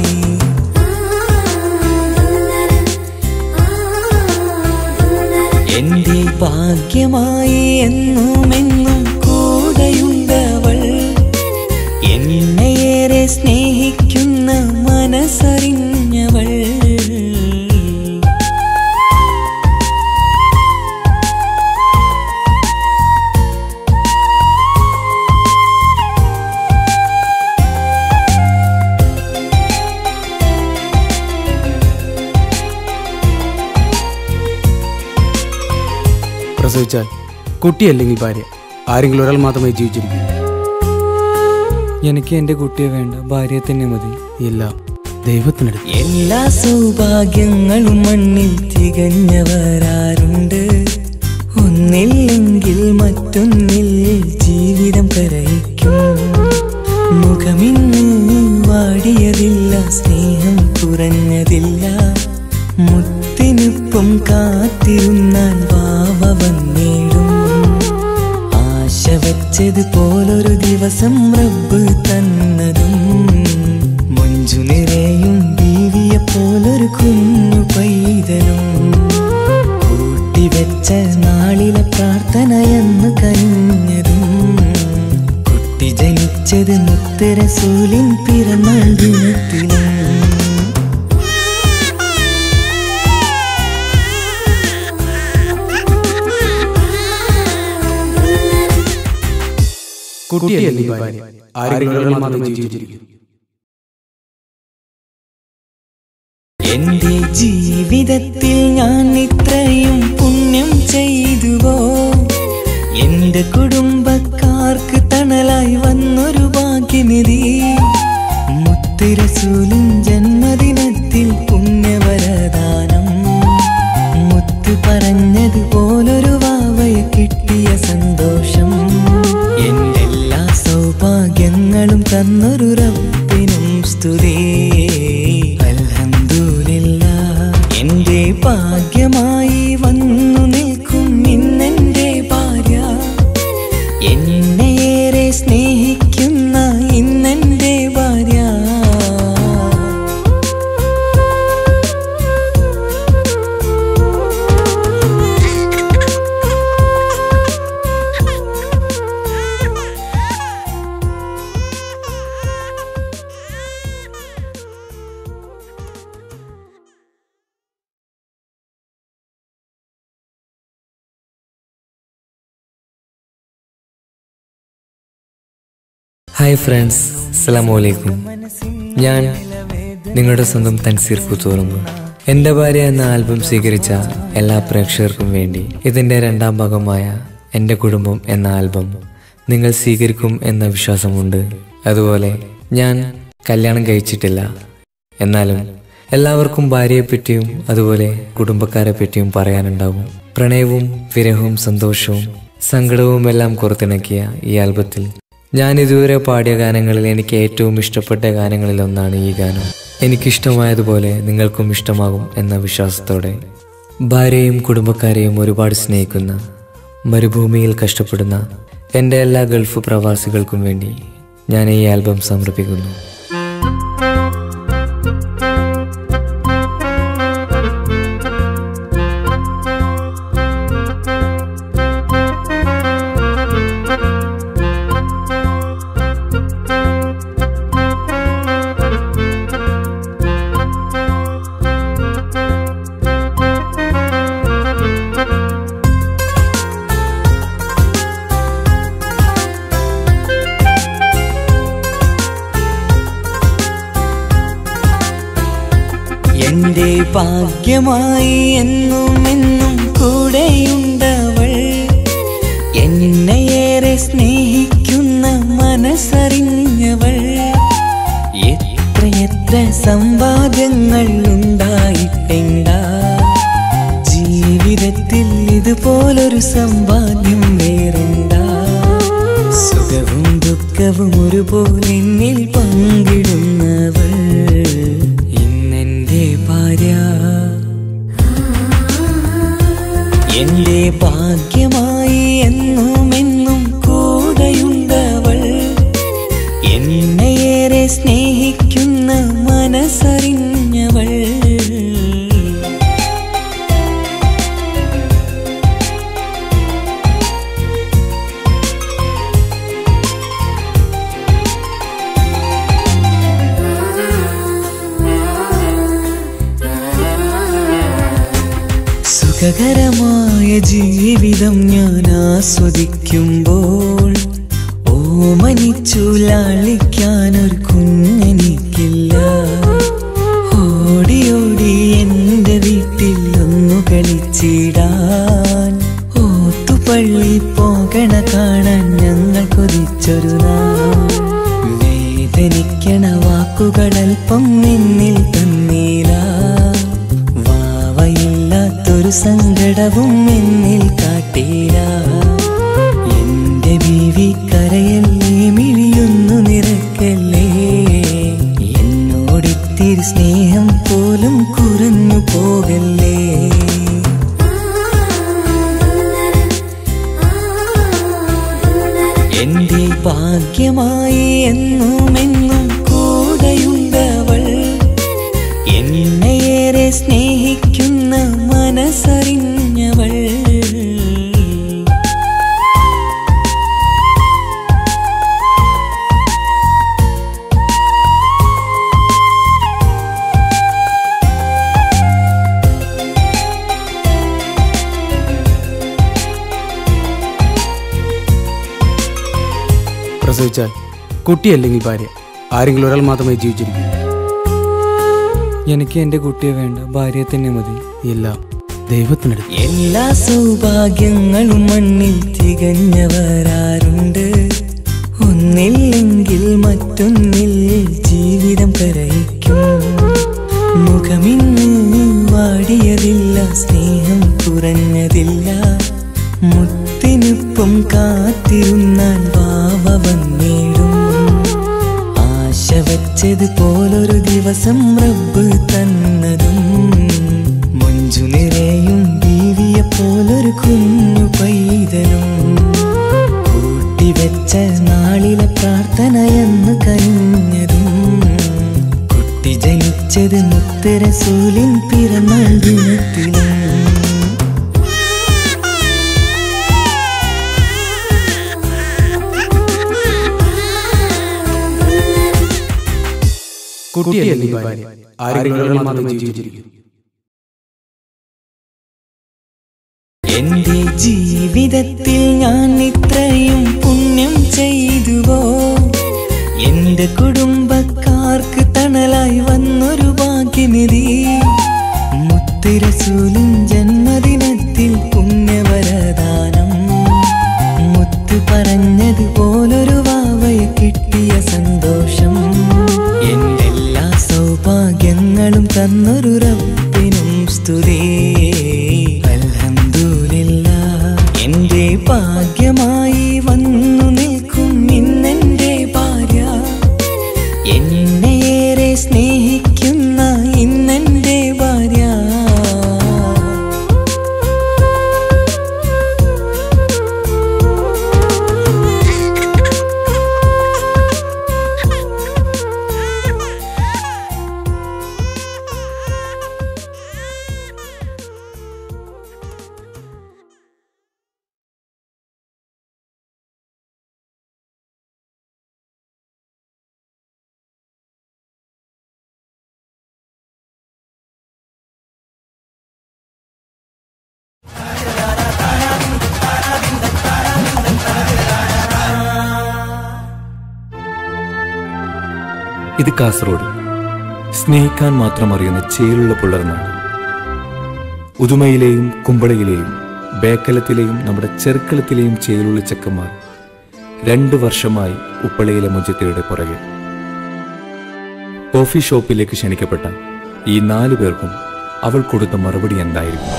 എന്റെ ഭാഗ്യമായി എന്നും എന്നും കൂടെയുണ്ടവൾ, എന്നെയേറെ സ്നേഹിക്കുന്ന മനസ്സറിഞ്ഞവൾ. പ്രസവിച്ചാൽ കുട്ടിയല്ലെങ്കിൽ ഭാര്യ, ആരെങ്കിലും ഒരാൾ മാത്രമേ ജീവിച്ചിരിക്കൂ. എനിക്ക് എൻ്റെ കുട്ടിയെ വേണ്ട, ഭാര്യയെ തന്നെ മതി. എല്ലാം ദൈവത്തിനടുത്ത്. എല്ലാ സൗഭാഗ്യങ്ങളും മണ്ണിൽ തികഞ്ഞവരാരുണ്ട്, ഒന്നില്ലെങ്കിൽ മറ്റൊന്നിൽ ജീവിതം കരയിക്കും. മുഖമിന്ന് വാടിയതില്ല, സ്നേഹം കുറഞ്ഞതില്ല, മുത്തിനൊപ്പം കാത്തിരുന്നാൽ വാവ വന്നിടും. ആശ വച്ച ജനിച്ചതുപോലൊരു ദിവസം റബ്ബ് തന്നതും മഞ്ജു നിറയും ബീവിയെ പോലൊരു കുഞ്ഞു പൈതലും കൂട്ടിവെച്ച നാളിലെ പ്രാർത്ഥനയെന്ന് കഴിഞ്ഞതും കുട്ടി ജനിച്ചത് മുത്ത് റസൂലിൻ പിറന്നാൾ ദിനത്തിലും കുട്ടിയല്ലേ ഈ ഭാര്യ ആരെങ്കിലും ഒരാൾ മാത്രം ജീവിച്ചിരിക്കും. എന്റെ ജീവിതത്തിൽ ഞാൻ ഇത്രയും പുണ്യം ചെയ്തുവോ, എന്റെ കുടുംബക്കാർക്ക് തണലായി വന്നൊരു ഭാഗ്യനിധി മുത്ത് റസൂലിൻ ജന്മദിനത്തിൽ പുണ്യവരദാനം മുത്ത് പറഞ്ഞതുപോലൊരു വാവയെ കിട്ടിയ സന്തോഷം എന്റെ എല്ലാ സൗഭാഗ്യങ്ങളും തന്നൊരു റബ്ബിനും സ്തുതി. അൽഹംദുലില്ലാഹ് എന്റെ ഭാഗ്യമായി വന്നു നിൽക്കും ഇന്നെന്റെ ഭാര്യ, എന്നെയേറെ സ്നേഹിക്കുന്ന ഇന്നെന്റെ ഭാര്യ. ഹായ് ഫ്രണ്ട്സ്, അസ്സലാമു അലൈക്കും. ഞാൻ നിങ്ങളുടെ സ്വന്തം തൻസീർ പുത്തൂറമ്പ്. എൻ്റെ ഭാര്യ എന്ന ആൽബം സ്വീകരിച്ച എല്ലാ പ്രേക്ഷകർക്കും വേണ്ടി ഇതിൻ്റെ രണ്ടാം ഭാഗമായ എൻ്റെ കുടുംബം എന്ന ആൽബം നിങ്ങൾ സ്വീകരിക്കും എന്ന വിശ്വാസമുണ്ട്. അതുപോലെ ഞാൻ കല്യാണം കഴിച്ചിട്ടില്ല, എന്നാലും എല്ലാവർക്കും ഭാര്യയെപ്പറ്റിയും അതുപോലെ കുടുംബക്കാരെ പറ്റിയും പറയാനുണ്ടാകും. പ്രണയവും വിരഹവും സന്തോഷവും സങ്കടവും എല്ലാം പുറത്തിണക്കിയ ഈ ആൽബത്തിൽ ഞാൻ ഇതുവരെ പാടിയ ഗാനങ്ങളിൽ എനിക്ക് ഏറ്റവും ഇഷ്ടപ്പെട്ട ഗാനങ്ങളിൽ ഒന്നാണ് ഈ ഗാനം. എനിക്കിഷ്ടമായതുപോലെ നിങ്ങൾക്കും ഇഷ്ടമാകും എന്ന വിശ്വാസത്തോടെ ഭാര്യയും കുടുംബക്കാരെയും ഒരുപാട് സ്നേഹിക്കുന്ന, മരുഭൂമിയിൽ കഷ്ടപ്പെടുന്ന എൻ്റെ എല്ലാ ഗൾഫ് പ്രവാസികൾക്കും വേണ്ടി ഞാൻ ഈ ആൽബം സമർപ്പിക്കുന്നു. എന്റെ ഭാഗ്യമായി എന്നും എന്നും കൂടെയുണ്ടവൾ, എന്നെയേറെ സ്നേഹിക്കുന്ന മനസ്സറിഞ്ഞവൾ. എത്രയെത്ര സമ്പാദ്യങ്ങൾ ഉണ്ടായിട്ടെന്താ, ജീവിതത്തിൽ ഇതുപോലൊരു സമ്പാദ്യം വേറെന്താ. സുഖവും ദുഃഖവും ഒരുപോലെ എന്നിൽ പങ്കിടുന്നവൾ ഭാര്യ. എന്റെ ഭാഗ്യമായി എന്നും എന്നും കൂടെയുണ്ടവൾ, എന്നെയേറെ സ്നേഹിക്കുന്ന മനസ്സറിഞ്ഞവൾ. സുഖകരമായ ജീവിതം ഞാൻ ആസ്വദിക്കുമ്പോൾ ഓമനിച്ചു ലാളിക്കാനൊരു കുഞ്ഞെനിക്കില്ല. ഓടി ഓടി എൻ്റെ വീട്ടിൽ ഒന്നു കളിച്ചിടാൻ, ഓത്തുപള്ളി പോകണ കാണാൻ ഞങ്ങൾ കൊതിച്ചൊരു നാൾ. വേദനിക്കണ വാക്കുകളൽപ്പം നിന്നിൽ തന്നീല, വാവയില്ലാത്തൊരു സങ്കടവും എന്നിൽ കാട്ടീല. എന്റെ ബീവി കരയല്ലേ, മിഴിയൊന്നു നിറക്കല്ലേ, എന്നോടിത്തിരി സ്നേഹം പോലും കുറഞ്ഞു പോകല്ലേ. ഭാഗ്യമായി എന്നുമെന്നും കൂടെയുണ്ടവൾ. എന്നെയേറെ സ്നേഹിക്കുന്ന മനസ്സറിഞ്ഞവൾ. പ്രസവിച്ചാൽ കുട്ടിയല്ലെങ്കിൽ ഭാര്യ, ആരെങ്കിലും ഒരാൾ മാത്രമേ ജീവിച്ചിരിക്കൂ. എനിക്ക് എൻ്റെ കുട്ടിയെ വേണ്ട, ഭാര്യയെ തന്നെ മതി. എല്ലാം ദൈവത്തിനടുത്ത്. എല്ലാ സൗഭാഗ്യങ്ങളും മണ്ണിൽ തികഞ്ഞവരാരുണ്ട്. ഒന്നില്ലെങ്കിൽ മറ്റൊന്നിൽ ജീവിതം കരയിക്കും. മുഖമിന്ന് വാടിയതില്ല, സ്നേഹം കുറഞ്ഞതില്ല. മുത്തിനൊപ്പം കാത്തിരുന്നാൽ വാവ വന്നിടും. ആശ വച്ചതുപോലൊരു ദിവസം റബ്ബ് തന്നതും. മഞ്ജു നിറയും ബീവിയെ പോലൊരു കുഞ്ഞു പൈതലും. കൂട്ടിവെച്ച നാളിലെ പ്രാർത്ഥനയെന്ന് കഴിഞ്ഞതും. കുട്ടി ജനിച്ചത് മുത്ത് റസൂലിൻ പിറന്നാൾ ദിനത്തിലും. കുട്ടിയല്ലെങ്കിൽ ഭാര്യ, ആരെങ്കിലും ഒരാൾ മാത്രമേ ജീവിച്ചിരിക്കൂ. എന്റെ ജീവിതത്തിൽ ഞാൻ ഇത്രയും പുണ്യം ചെയ്തുവോ? എന്റെ കുടുംബക്കാർക്ക് തണലായി വന്നൊരു ഭാഗ്യനിധി. മുത്ത് റസൂലിൻ ജന്മദിനത്തിൽ പുണ്യവരദാനം. മുത്ത് പറഞ്ഞതുപോലൊരു വാവയെ കിട്ടിയ സന്തോഷം. എന്റെ എല്ലാ സൗഭാഗ്യങ്ങളും തന്നൊരു റബ്ബിനും സ്തുതി. അൽഹംദുലില്ലാഹ്. എന്റെ ഭാഗ്യമായി വന്നു നിൽക്കും ഇന്നെന്റെ ഭാര്യ. എന്നെയേറെ സ്നേഹിക്കുന്ന ഇന്നെന്റെ ഭാര്യ. ഇത് കാസർഗോഡ്, സ്നേഹിക്കാൻ മാത്രം അറിയുന്ന ചേലുള്ള പുള്ളർനാട്. ഉദുമയിലെയും കുമ്പളയിലെയും ബേക്കലത്തിലെയും നമ്മുടെ ചെറുക്കളത്തിലെയും ചേലുള്ള ചെക്കന്മാർ 2 വർഷമായി ഉപ്പളയിലെ മുജത്തയുടെ പുറകെ. കോഫി ഷോപ്പിലേക്ക് ക്ഷണിക്കപ്പെട്ട ഈ 4 പേർക്കും അവൾ കൊടുത്ത മറുപടി എന്തായിരിക്കും?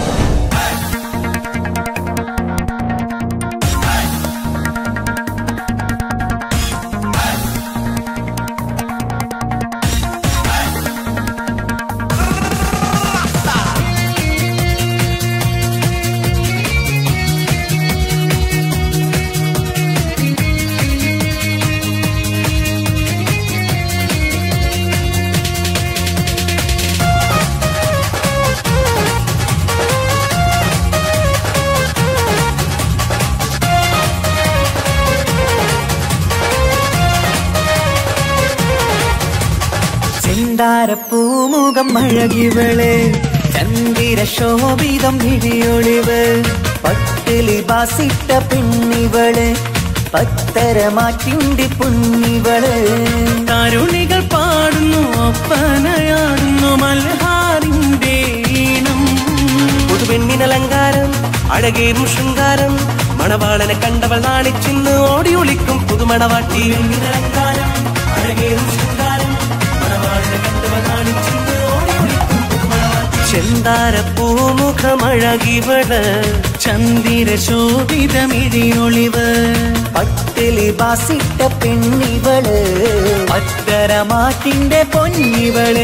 പൂമുഖം അഴകിവള്, ചന്ദിര ശോഭിതം ഇടിയൊളിവ്. പട്ടിലി ബാസിട്ട പെണ്ണിവള്, പത്തരമാറ്റിന്റെ പൊന്നിവള്. തരുണികൾ പാടുന്നു, ഒപ്പനയാടുന്നു മൽഹാറിന്റെ ഈണം. പുതുപെണ്ണിനലങ്കാരം, അഴകേറും ശൃംഗാരം. മണവാളനെ കണ്ടവൾ നാണിച്ചിന്ന് ഓടി ഒളിക്കും പുതുമണവാട്ടി. പെണ്ണിനലങ്കാരം, അഴകേറും ശൃംഗാരം. ചെന്താര പൂമുഖമഴകിവള്, ചന്ദിര ശോഭിതമിഴിയൊളിവ്. പട്ടിലി ബാസിട്ട പെണ്ണിവള്, പത്തരമാറ്റിന്റെ പൊന്നിവള്.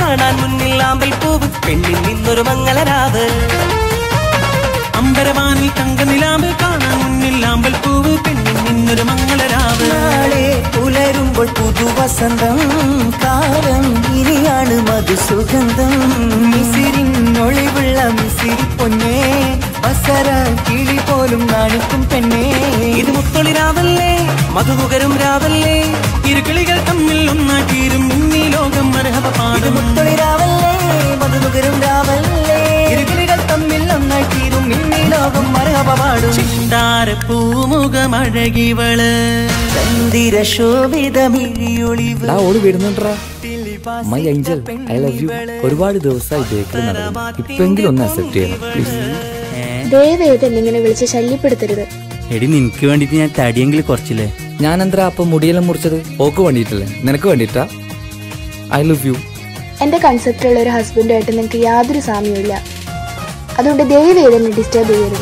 കാണാൻ മുന്നിൽ ആമ്പൽ പൂവ് പെണ്ണിൽ നിന്നൊരു മംഗളരാവ് അമ്പരവാനിൽ തങ്കനിലാവ് കാണാൻ മുന്നിൽ ആമ്പൽ പൂവ് പെണ്ണിൽ നിന്നൊരു മംഗളരാവ് നാളെ പുലരുമ്പോൾ പുതുവസന്തം കാലം ഇനിയാണ് മധുസുഗന്ധം മിസിരിനൊളിവുള്ള മിസിരി പൊന്നേ വസര കിളി പോലും നാണിക്കും പെണ്ണേ ഇത് മുത്തൊളിരാവല്ലേ മധുമുകരും രാവല്ലേ ഇരുകിളികൾ തമ്മിൽ ഒന്നാക്കീരും ഇന്നീ ലോകം മരഹബ പാടും മുത്തൊളിരാവല്ലേ മധുമുകരും രാവല്ലേ ഇരുകിളികൾ തമ്മിൽ ഒന്നാക്കീരും ഇന്നീ ലോകം മരഹബ പാടും ചിന്താര പൂമുഖമഴകിവള് ചന്ദിര ശോഭിതമിഴിയൊളിവ് ഓടി വിടുന്നുണ്ടാ my angel I love you. ഒരുപാട് ദിവസമായി ബേക്കറി നടന്നു, ഇപ്പെങ്കിലും ഒന്ന് അക്സെപ്റ്റ് ചെയ്യണം പ്ലീസ്. ദയവേത് ഇങ്ങനെ വിളിച്ച് ശല്യപ്പെടുത്തരുത്. എടി നിനക്ക് വേണ്ടിട്ട് ഞാൻ തടിയെങ്കിലും കുറച്ചില്ലേ. ഞാൻ എന്താ അപ്പൊ മുടിയെല്ലാം മുറിച്ചത്? ഓക്ക് വേണ്ടിയിട്ടല്ലേ, നിനക്ക് വേണ്ടിയിട്ടാ? I love you. എന്റെ കൺസെപ്റ്റുള്ള ഒരു ഹസ്ബൻഡുമായിട്ട് നിങ്ങൾക്ക് യാതൊരു സാമ്യമില്ല. അതുകൊണ്ട് ദയവേത് എന്നെ ഡിസ്റ്റർബ് ചെയ്യരുത്.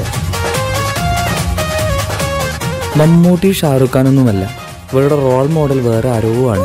മമ്മൂട്ടി ഷാറുഖ് ഖാനൊന്നുമല്ല, ഇവരുടെ റോൾ മോഡൽ വേറെ ആരോ ആണ്.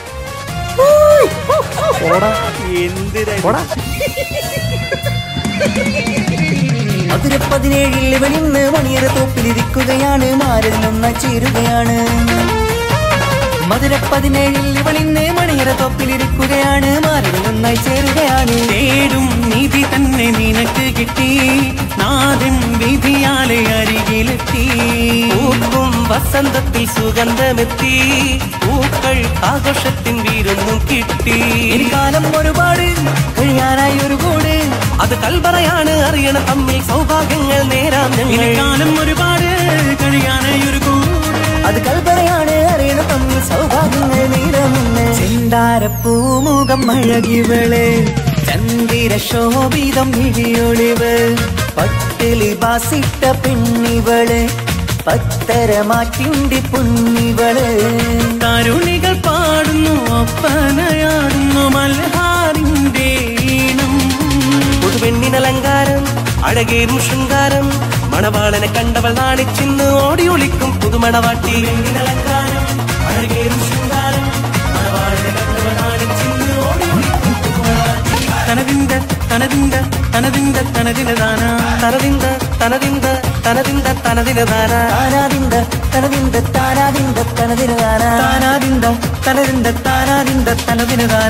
മധുര 17 ഇവനിന്ന് മണിയറ തോപ്പിലിരിക്കുകയാണ്, മാരതിലൊന്ന ചേരുകയാണ്. മധുര 17 ഇവനിന്ന് മണിയറ തോപ്പിലിരിക്കുകയാണ്, മാരതിലൊന്നായി ചേരുകയാണ്. തേടും നിധി തന്നെ നിനക്ക് കിട്ടി, നാഥൻ വിധിയാലെ അരികിലെത്തി. പൂക്കും വസന്തത്തിൽ സുഗന്ധമെത്തി, പൂക്കൾ ആഘോഷത്തിൻ വീരൊന്നും കിട്ടി. കാലം ഒരുപാട് കഴിയാനായി ഒരു കൂട്, അത് കൽപറയാണ് അറിയണ തമ്മിൽ സൗഭാഗ്യങ്ങൾ നേരാം. കാലം ഒരുപാട് കഴിയാനായി ഒരു കൂട്, അത് കൽപറയാണ് അറിയണ തമ്മിൽ സൗഭാഗ്യങ്ങൾ നേരാമെന്ന്. ചെന്താരപ്പൂമുഖം അഴകിവള് ചന്ദിര ശോഭിതം ഇഴിയൊളിവ് പട്ടിലി ബാസിട്ട പെണ്ണിവള് പത്തരമാറ്റിണ്ടി പൊന്നിവള്. തരുണികൾ പാടുന്നു ഒപ്പനയാടുന്നു മൽഹാറിന്റെ ഈണം. പുതുപെണ്ണിനലങ്കാരം അഴകേറും ശൃംഗാരം, മണവാളനെ കണ്ടവൾ നാണിച്ചിന്ന് ഓടി ഒളിക്കും പുതുമണവാട്ടി. പെണ്ണിനലങ്കാരം അഴകേറും ശൃംഗാരം, മണവാളനെ കണ്ടവൾ നാണിച്ചിന്ന് ഓടി ഒളിക്കും പുതുമണവാട്ടി. തനതിന്ത തനതിന്ത തനതിന്ത തനതിനദാന തനതിന്ത തനതിന്ത തനതിന്ത തനതിനദാന താനാദിന്ത തനതിന്ത താനാദിന്ത തനതിനദാന താനാദിന്ത തനതിന്ത താനാദിന്ത തനതിനദാന.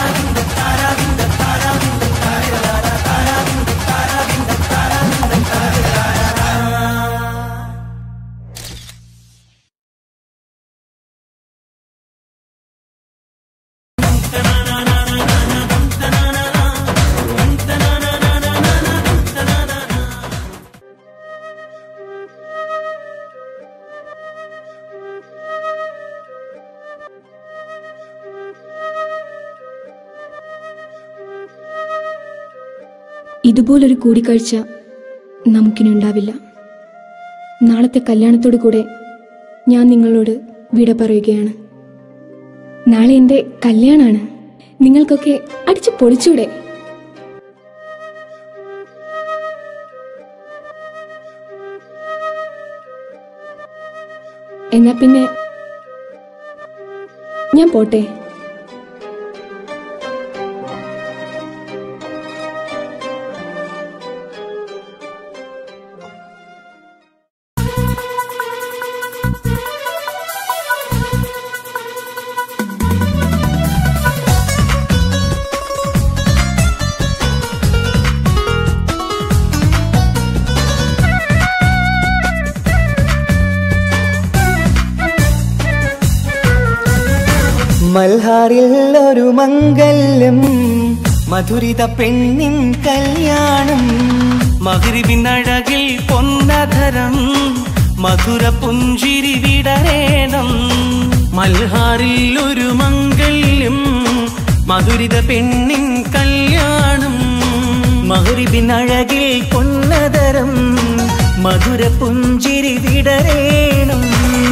ഇതുപോലൊരു കൂടിക്കാഴ്ച നമുക്കിനി ഉണ്ടാവില്ല. നാളത്തെ കല്യാണത്തോടു കൂടെ ഞാൻ നിങ്ങളോട് വിട പറയുകയാണ്. നാളെ എൻ്റെ കല്യാണമാണ്. നിങ്ങൾക്കൊക്കെ അടിച്ചു പൊളിച്ചൂടെ? എന്നാ പിന്നെ ഞാൻ പോട്ടെ. മൽഹാറിൽ ഒരു മംഗല്യം മധുരിത പെണ്ണിൻ കല്യാണം. മഗ്രിബിനഴകിൽ പൊന്നധരം മധുര പുഞ്ചിരി വിടരേണം. മൽഹാറിൽ ഒരു മംഗല്യം മധുരിത പെണ്ണിൻ കല്യാണം. മഗ്രിബിനഴകിൽ പൊന്നധരം മധുര പുഞ്ചിരി വിടരേണം.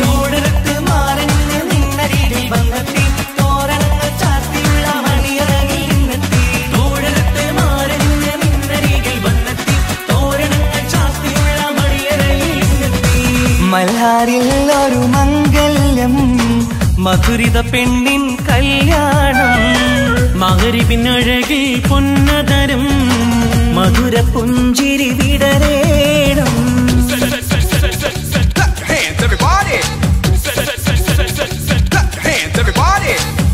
മൽഹാറിൽ ഒരു മംഗല്യം മധുരിത പെണ്ണിൻ കല്യാണം. മഗ്‌രിബിനഴകിൽ പൊന്നതരം മധുര പുഞ്ചിരി വിടരേണം. Hands everybody. Hands everybody.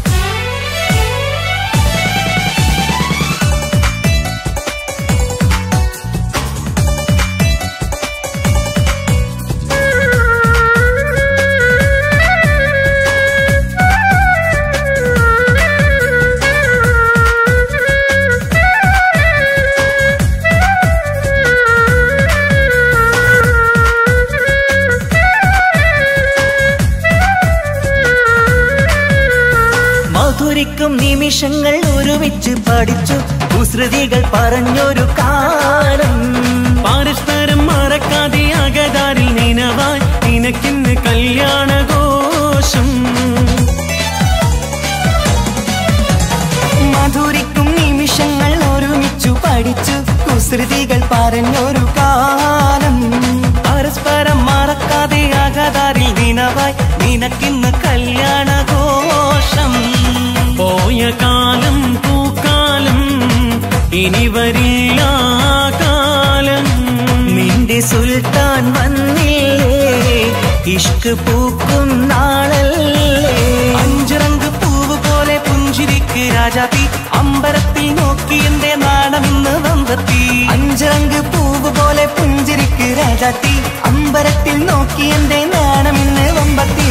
മധുരിക്കും നിമിഷങ്ങൾ ഒരുമിച്ച് പഠിച്ചു കുസൃതികൾ പറഞ്ഞൊരു കാലം. പരസ്പരം മറക്കാതെ അകതാരിൽ നിനവായി നിനക്കിന്ന് കല്യാണഘോഷം. മധുരിക്കും നിമിഷങ്ങൾ ഒരുമിച്ചു പഠിച്ചു കുസൃതികൾ പറഞ്ഞൊരു കാലം. പരസ്പരം മറക്കാതെ അകതാരിൽ നിനവായി നിനക്കിന്ന് കല്യാണഘോഷം. പോയ കാലം പൂക്കാലം ഇനി വരില്ല കാലം. നിന്റെ സുൽത്താൻ വന്നില്ലേ ഇഷ്ക് പൂക്കും നാളല്ലേ. അഞ്ചിറങ്ക് പൂവ് പോലെ പുഞ്ചിരിക്ക് രാജാത്തി അമ്പരത്തിൽ നോക്കി എന്റെ നാടമിന്ന് വമ്പത്തി. അഞ്ചിറങ്ക് പൂവ് പോലെ പുഞ്ചിരിക്ക് രാജാത്തി അമ്പരത്തിൽ നോക്കി എന്റെ നാണമിന്ന് വമ്പത്തി.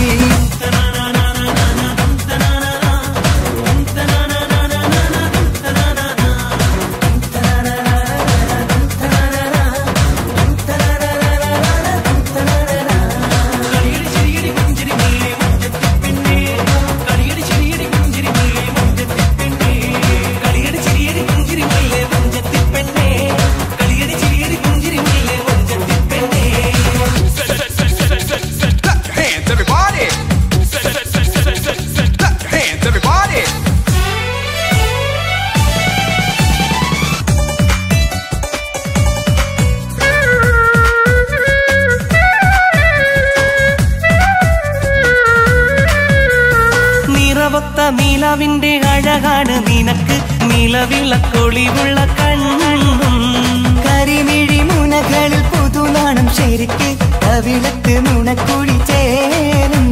നിലവിന്റെ അഴകാണ് നിനക്ക് നിലവിളക്കൊളിവുള്ള കണ്ണും. കരിമിഴി മുനകളിൽ പുതുനാണം ശരിക്ക് കവിളത്ത് നുണക്കുഴി ചേരും.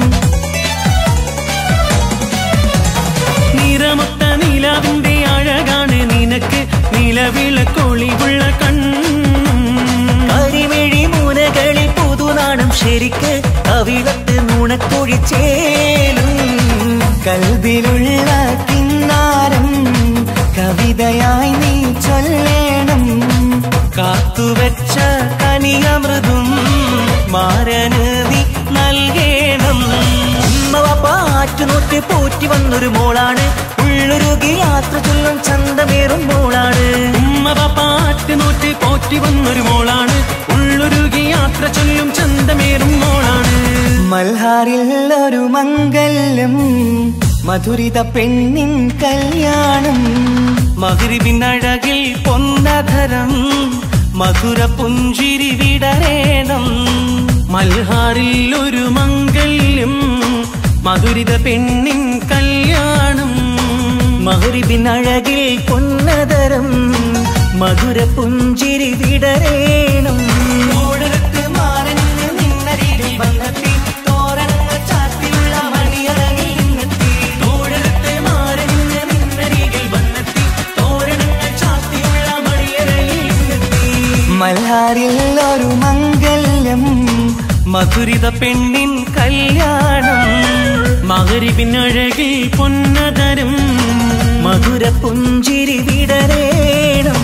നിറമൊത്ത നിലവിന്റെ അഴകാണ് നിനക്ക് നിലവിളക്കൊളിവുള്ള കണ്ണും. കരിമിഴി മുനകളിൽ പുതുനാണം ശരിക്ക് കവിളത്ത് നുണക്കുഴി ചേരും. കൽബിലുള്ള കിന്നാരം കവിതയായി നീ ചൊല്ലേണം. കാത്തുവെച്ച കനിയമൃതും മാരന് നീ നൽകേണം. പാറ്റുനോറ്റ് പോറ്റി വന്നൊരു മോളാണ് ഉള്ളൊരുകി യാത്ര ചൊല്ലും ചന്തമേറും മോളാണ്. പാറ്റുനോറ്റ് പോറ്റി വന്നൊരു മോളാണ് ഉള്ളൊരുകി യാത്ര ചൊല്ലും ചന്തമേറും മോളാണ്. മൽഹാറിൽ ഒരു മംഗല്യം മധുരിത പെണ്ണിൻ കല്യാണം. മഗ്‌രിബിനഴകിൽ പൊന്നധരം മധുര പുഞ്ചിരി വിടരേണം. മൽഹാറിൽ ഒരു മംഗല്യം മധുരിത പെണ്ണിൻ കല്യാണം. മഗ്‌രിബിനഴകിൽ പൊന്നധരം മധുര പുഞ്ചിരി വിടരേണം. ഓടരത്ത് മാറന്ന് നിന്നരികിൽ വന്നെത്തി തോരണങ്ങൾ ചാത്തിയുള്ള മണിയറകിൽ നിന്നെത്തി. ഓടരത്ത് മാറന്ന് നിന്നരികിൽ വന്നെത്തി തോരണങ്ങൾ ചാത്തിയുള്ള മണിയറകിൽ നിന്നെത്തി. മൽഹാറിൽ ഒരു മംഗല്യം മധുരിത പെണ്ണിൻ കല്യാണം. മഗ്‌രിബിനഴകിൽ പൊന്നതരം മധുര പുഞ്ചിരി വിടരേണം.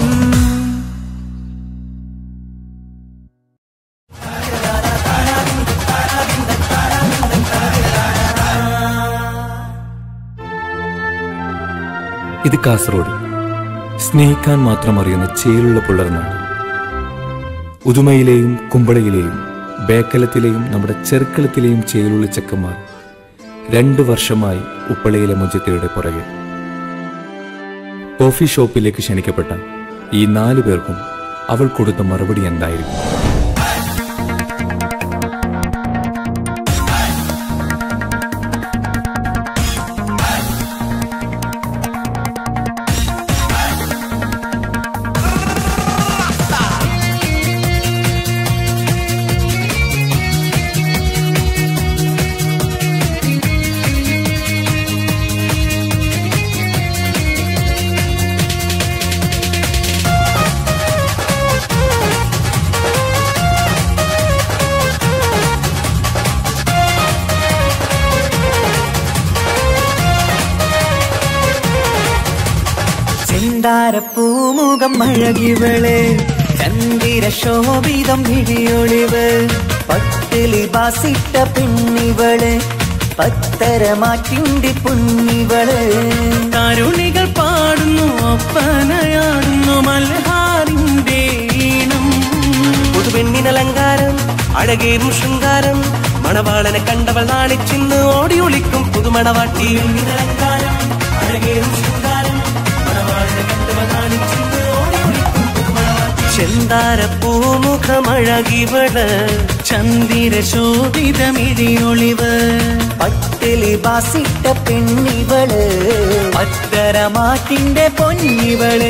ഇത് കാസർഗോഡ്, സ്നേഹിക്കാൻ മാത്രം അറിയുന്ന ചേലുള്ള പുള്ളർനാട്. ഉദുമയിലെയും കുമ്പളയിലെയും ബേക്കലത്തിലെയും നമ്മുടെ ചെറുക്കളത്തിലെയും ചേലുള്ള ചെക്കന്മാർ 2 വർഷമായി ഉപ്പളയിലെ മുജത്തയുടെ പുറകെ. കോഫി ഷോപ്പിലേക്ക് ക്ഷണിക്കപ്പെട്ട ഈ 4 പേർക്കും അവൾ കൊടുത്ത മറുപടി എന്തായിരിക്കും? പൂമുഖമഴകിവള് ചന്ദിര ശോഭിതം ഇടിയൊളിവ് പട്ടിലി ബാസിട്ട പെണ്ണിവള് പത്തരമാറ്റിന്റെ പൊന്നിവള് കരുണികൾ പാടുന്നു ഒപ്പനയാടുന്നു മൽഹാറിന്റെ ഈണം പുതുപെണ്ണിനലങ്കാരം അഴകേറും ശൃംഗാരം മണവാളനെ കണ്ടവൾ നാണിച്ചിന്ന് ഓടി ഒളിക്കും പുതുമണവാട്ടി അലങ്കാരം അഴകേറും ശൃംഗാരം മണവാളനെ കണ്ടവൾ നാണിച്ചിന്ന് ഓടി ഒളിക്കും പുതുമണവാട്ടി ചെന്താര പൂമുഖമഴകിവള് ചന്ദിര ശോഭിതമിഴിയൊളിവ് പട്ടിലി ബാസിട്ട പെണ്ണിവള് പത്തരമാറ്റിന്റെ പൊന്നിവള്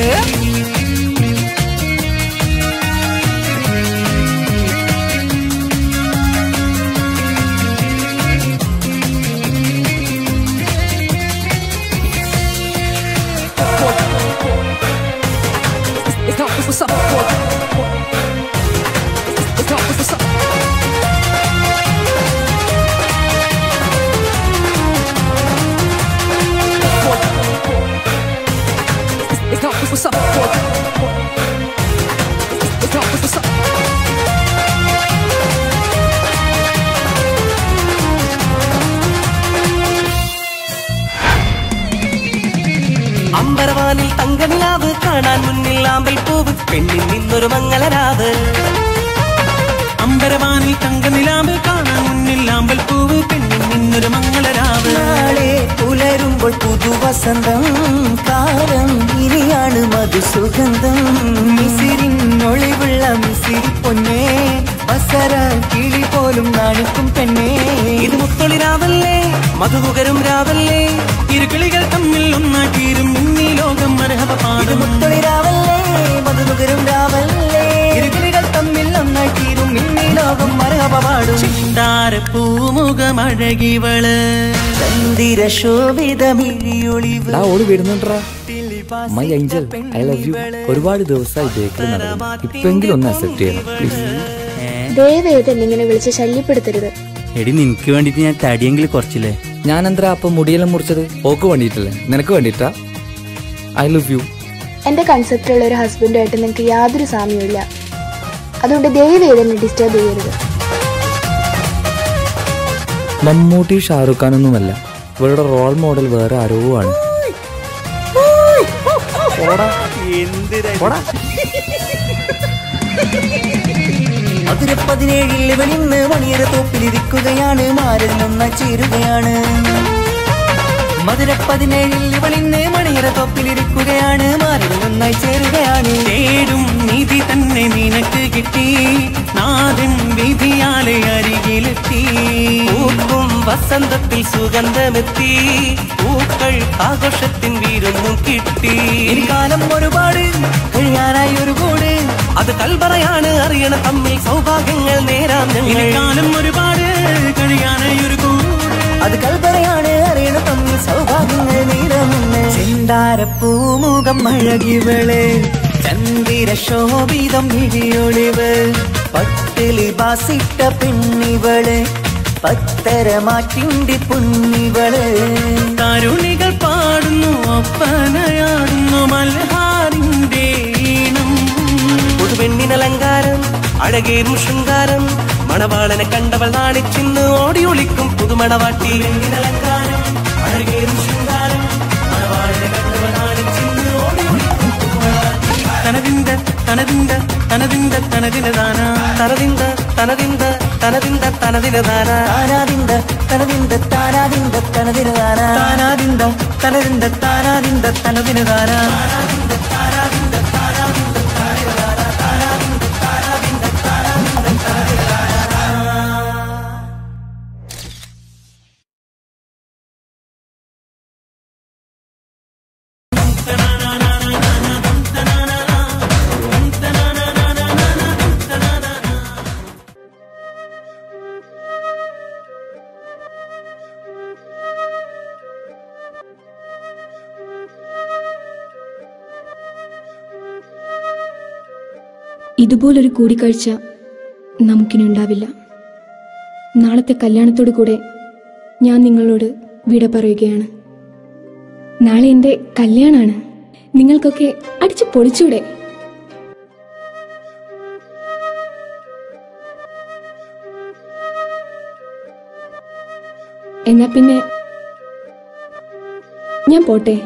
അമ്പരവാനിൽ തങ്കനിലാവ് കാണാൻ മുന്നിൽ ആമ്പൽ പൂവ് പെണ്ണിൽ നിന്നൊരു മംഗളരാവ് അമ്പരവാനിൽ തങ്കനിലാവ് കാണാൻ മുന്നിൽ ആമ്പൽ പൂവ് പെണ്ണിൽ നിന്നൊരു മംഗളരാവ് നാളെ പുലരുമ്പോൾ പുതുവസന്തം കാലം ഇനിയാണ് മധുസുഗന്ധം മിസിരിനൊളിവുള്ള മിസിരി പൊന്നേ വസര കിളി പോലും നാണിക്കും പെണ്ണേ ഇത് മുത്തൊളിരാവല്ലേ മധുകുകരും രാവല്ലേ ഇരുകിളികൾ തമ്മിൽ ഒന്നാക്കിയിരും ഇന്നീ ലോകം മരഹബ പാടും മുത്തൊളിരാവല്ലേ മധുകുകരും രാവല്ലേ ഇരുകിളികൾ തമ്മിൽ ഒന്നാക്കിയിരും ഇന്നീ ലോകം മരഹബ പാടും ചിന്താര പൂമുഖമഴകിവള് ചന്ദിര ശോഭിതമിഴിയൊളിവ് ഓടി വരുന്നുണ്ടാ my angel I love you ഒരുപാട് ദിവസമായി ബേക്കറി നടന്നു ഇപ്പെങ്കിലും ഒന്ന് അക്സെപ്റ്റ് ചെയ്യണം പ്ലീസ് ദയവേദൻ ഇങ്ങനെ വിളിച്ച് ശല്യപ്പെടുത്തരുത്. എടി നിനക്ക് വേണ്ടിട്ട് ഞാൻ തടിയെങ്കിലും കുറച്ചില്ലേ. ഞാൻ എന്താ അപ്പൊ മുടിയെല്ലാം മുറിച്ചത് ഓക്ക് വേണ്ടിയിട്ടല്ലേ നിനക്ക് വേണ്ടിയിട്ടാ? I love you. എന്റെ കൺസെപ്റ്റുള്ള ഒരു ഹസ്ബൻഡുമായിട്ട് നിങ്ങൾക്ക് യാതൊരു സാമ്യമില്ല. അതുകൊണ്ട് ദയവേദനെ ഡിസ്റ്റർബ് ചെയ്യരുത്. മമ്മൂട്ടി ഷാറുഖ് ഖാനൊന്നുമല്ല, ഇവരുടെ റോൾ മോഡൽ വേറെ ആരോ ആണ്. മധുര 17 ഇവളിന്ന് മണിയറ തോപ്പിലിരിക്കുകയാണ്, മാറിൽ നിന്ന് ചേരുകയാണ്. മധുര 17 ഇവളിന്ന് മണിയറ തോപ്പിലിരിക്കുകയാണ്, മാറിൽ നന്നായി ചേരുകയാണ്. തേടും നിധി തന്നെ നിനക്ക് കിട്ടി, നാഥൻ വിധിയാലെ അരികിലെത്തി. പൂക്കും വസന്തത്തിൽ സുഗന്ധമെത്തി, പൂക്കൾ ആഘോഷത്തിൻ വീരൊന്നും കിട്ടി. കാലം ഒരുപാട് കഴിയാനായി ഒരു കൂട്, അത് കൽപറയാണ് അറിയണ തമ്മിൽ സൗഭാഗ്യങ്ങൾ നേരാം. കാലം ഒരുപാട് കഴിയാനായി ഒരു കൂട്, അത് കൽപറയാണ് അറിയണ തമ്മിൽ സൗഭാഗ്യങ്ങൾ നേരാമെന്ന്. ചെന്താരപ്പൂമുഖം അഴകിവള്, ചന്ദിര ശോഭിതം ഇടിയൊളിവ്, പട്ടിലി ബാസിട്ട പെണ്ണിവള്, പത്തരമാറ്റിന്റെ പൊന്നിവള്. കരുണികൾ പാടുന്നു ഒപ്പനയാടുന്നു മൽഹാറിന്റെ ഈണം. പുതുപെണ്ണിനലങ്കാരം അഴകേറും ശൃംഗാരം, മണവാളനെ കണ്ടവൾ നാണിച്ചിന്ന് ഓടി ഒളിക്കും പുതുമണവാട്ടി. പെണ്ണിനലങ്കാരം അഴകേറും ശൃംഗാരം, മണവാളനെ കണ്ടവൾ നാണിച്ചിന്ന് ഓടി ഒളിക്കും പുതുമണവാട്ടി. തനതിന്ത തനതിന്ത തനതിന്ത തനതിനദാന, തനതിന്ത തനതിന്ത തനതിന്ത തനതിനദാന, താനാദിന്ത തനതിന്ത താനാദിന്ത തനതിനദാന, താനാദിന്ത തനതിന്ത താനാദിന്ത തനതിനദാന. ഇതുപോലൊരു കൂടിക്കാഴ്ച നമുക്കിനി ഉണ്ടാവില്ല. നാളത്തെ കല്യാണത്തോടു കൂടെ ഞാൻ നിങ്ങളോട് വിട പറയുകയാണ്. നാളെ എൻ്റെ കല്യാണമാണ്. നിങ്ങൾക്കൊക്കെ അടിച്ചു പൊളിച്ചൂടെ? എന്നാ പിന്നെ ഞാൻ പോട്ടെ.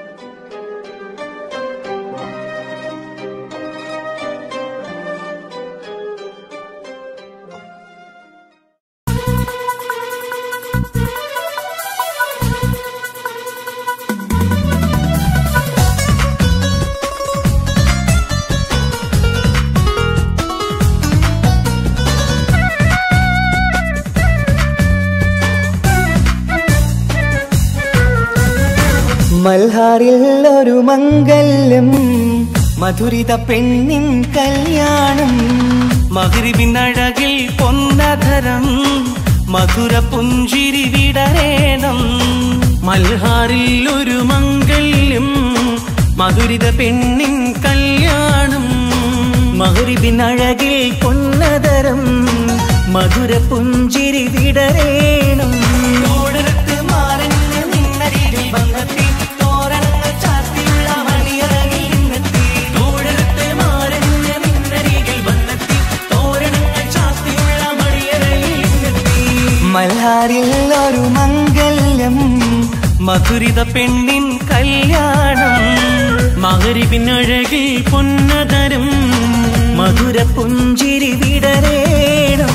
മൽഹാറിൽ ഒരു മംഗല്യം, മധുരിത പെണ്ണിൻ കല്യാണം. മഗ്രിബിനഴകിൽ പൊന്നധരം, മധുര പുഞ്ചിരി വിടരേണം. മൽഹാറിൽ ഒരു മംഗല്യം, മധുരിത പെണ്ണിൻ കല്യാണം. മഗ്രിബിനഴകിൽ പൊന്നധരം, മധുര പുഞ്ചിരി വിടരേണം. തോടരത്ത് മാറഞ്ഞ് നിന്നരികിൽ വന്നെത്തി, തോരണങ്ങൾ ചാത്തിയുള്ള മണിയറകിൽ നിന്നെത്തി. തോടരത്ത് മാറഞ്ഞ് നിന്നരികിൽ വന്നെത്തി, തോരണങ്ങൾ ചാത്തിയുള്ള മണിയറകിൽ നിന്നെത്തി. മൽഹാറിൽ ഒരു മംഗല്യം, മധുരിത പെണ്ണിൻ കല്യാണം. മഗ്രിബിനഴകിൽ പൊന്നധരം, മധുര പുഞ്ചിരി വിടരേണം.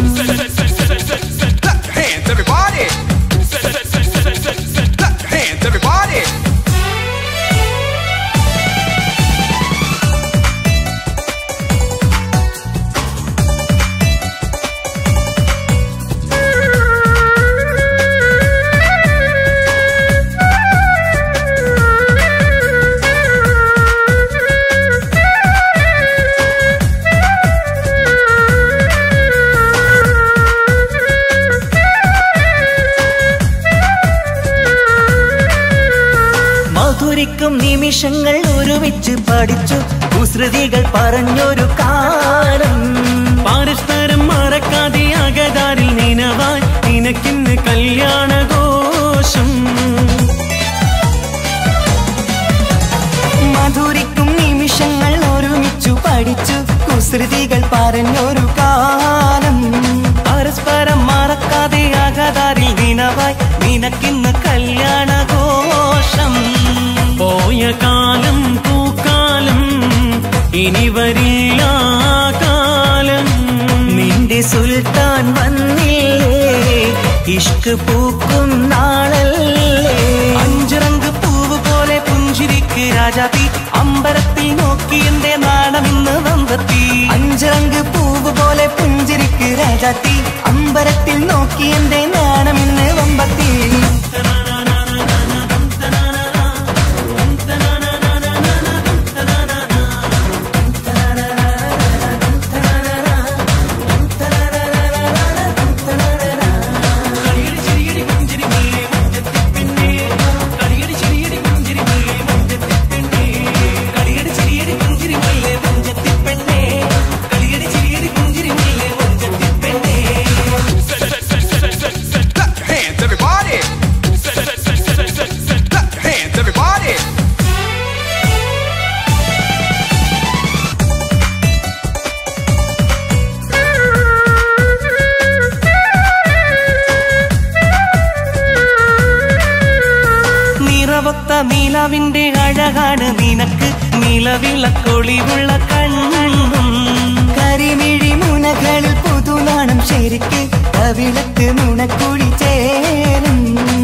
Hands everybody. Hands everybody. മധുരിക്കും നിമിഷങ്ങൾ ഒരുമിച്ച് പഠിച്ചു, കുസൃതികൾ പറഞ്ഞൊരു കാലം. പരസ്പരം മറക്കാതെ അകതാരിൽ നിനവാൻ നിനക്കിന്ന് കല്യാണഘോഷം. മധുരിക്കും നിമിഷങ്ങൾ ഒരുമിച്ചു പഠിച്ചു, കുസൃതികൾ പറഞ്ഞൊരു കാലം. പരസ്പരം മറക്കാതെ അകതാരിൽ നിനവായി നിനക്കിന്ന് കല്യാണഘോഷം. പോയ കാലം പൂക്കാലം, ഇനി വരില്ല കാലം. നിന്റെ സുൽത്താൻ വന്നില്ലേ, ഇഷ്ക് പൂക്കും നാളല്ലേ. അഞ്ചിറങ്ക് പൂവ് പോലെ പുഞ്ചിരിക്ക് രാജാത്തി, അമ്പരത്തിൽ നോക്കി എന്റെ നാടമിന്ന് വന്നെത്തി. അഞ്ചിറങ്ക് പൂവ് പോലെ പുഞ്ചിരിക്ക് രാജാത്തി, അമ്പരത്തിൽ നോക്കി എന്റെ നാണമിന്ന് വമ്പത്തി. Hands everybody. Hands everybody. നിറവൊത്ത നിലവിന്റെ അഴകാണ് നിനക്ക്, നിലവിളക്കൊളിവുള്ള കണ്ണും. കരിമിഴി മുനകളിൽ പുതുനാണം ശരിക്ക്, കവിളത്ത് നുണക്കുഴി ചേരും.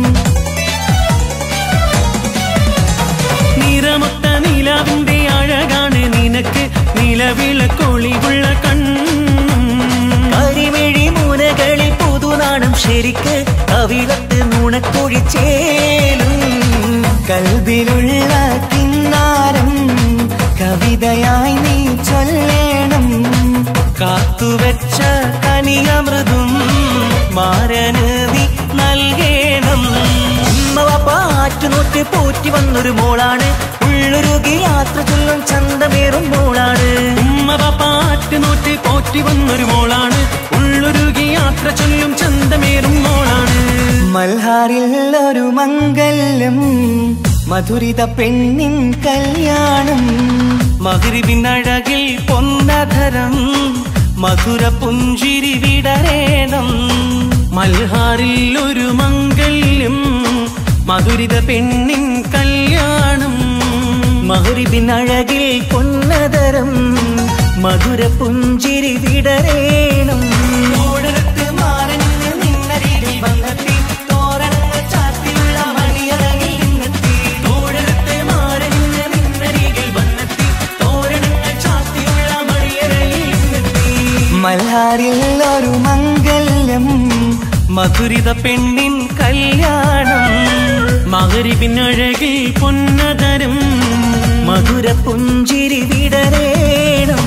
നിറമൊത്ത നിലവിന്റെ അഴകാണ് നിനക്ക്, നിലവിളക്കൊളിവുള്ള കണ്ണും. കരിമിഴി മുനകളിൽ പുതുനാണം ശരിക്ക്, കവിളത്ത് നുണക്കുഴി ചേരും. കൽബിലുള്ള കിന്നാരം കവിതയായി നീ ചൊല്ലേണം. കാത്തുവെച്ച കനിയമൃതും മാരന് നീ നൽകേണം. പാറ്റുനോറ്റ് പോറ്റി വന്നൊരു മോളാണ്, ഉള്ളൊരുകി യാത്ര ചൊല്ലും ചന്തമേറും മോളാണ്. പാറ്റുനോറ്റ് പോറ്റി വന്നൊരു മോളാണ്, ഉള്ളൊരുകി യാത്ര ചൊല്ലും ചന്തമേറും മോളാണ്. മൽഹാറിൽ ഒരു മംഗല്യം, മധുരിത പെണ്ണിൻ കല്യാണം. മഗ്രിബിനഴകിൽ പൊന്നധരം മധുര പുഞ്ചിരി വിടരേണം. മൽഹാറിൽ ഒരു മംഗല്യം മധുരിത പെണ്ണിൻ കല്യാണം. മഗ്രിബിനഴകിൽ പൊന്നധരം മധുര പുഞ്ചിരി വിടരേണം. ഓടത്ത് മാറഞ്ഞ് നിന്നരികിൽ വന്നെത്തി തോരണങ്ങൾ ചാത്തിയുള്ള മണിയറങ്ങിൽ നിന്നെത്തി. ഓടത്ത് മാറഞ്ഞ് നിന്നരികിൽ വന്നെത്തി തോരണങ്ങൾ ചാത്തിയുള്ള മണിയറങ്ങിൽ നിന്നെത്തി. മൽഹാറിൽ ഒരു മംഗല്യം മധുരിത പെണ്ണിൻ കല്യാണം. മഗ്രിബിനഴകിൽ പൊന്നധരം മധുര പുഞ്ചിരി വിടരേണം.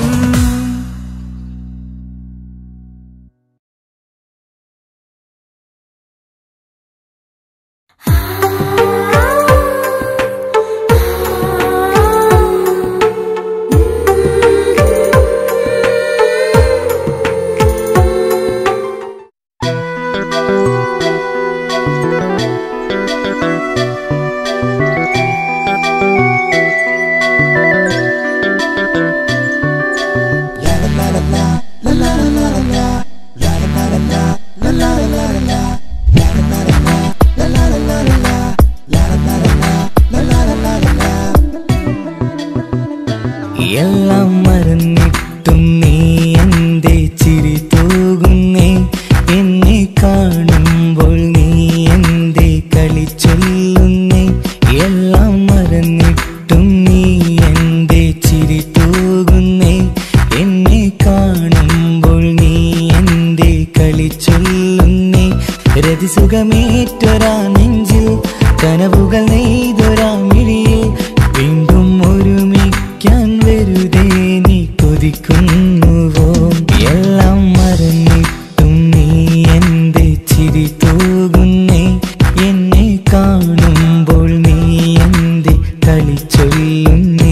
എല്ലാം മറന്നിട്ടും നീ എന്തേ ചിരി തൂകുന്നേ? എന്നെ കാണുമ്പോൾ നീ എന്തേ കളി ചൊല്ലുന്നേ? എല്ലാം മറന്നിട്ടും നീ എന്തേ ചിരി തൂകുന്നേ? എന്നെ കാണുമ്പോൾ നീ എന്തേ കളി ചൊല്ലുന്നേ? രതിസുഖമേറ്റൊരാ നെഞ്ചിൽ കനവുകൾ നെയ്തൊരാ മിഴിയിൽ വീണ്ടും ഒരുമിക്കാൻ വെറുതെ നീ കൊതിക്കുന്നുവോ? എല്ലാം മറന്നിട്ടും നീ എന്തേ ചിരി തൂകുന്നേ? എന്നെ കാണുമ്പോൾ നീ എന്തേ കളി ചൊല്ലുന്നേ?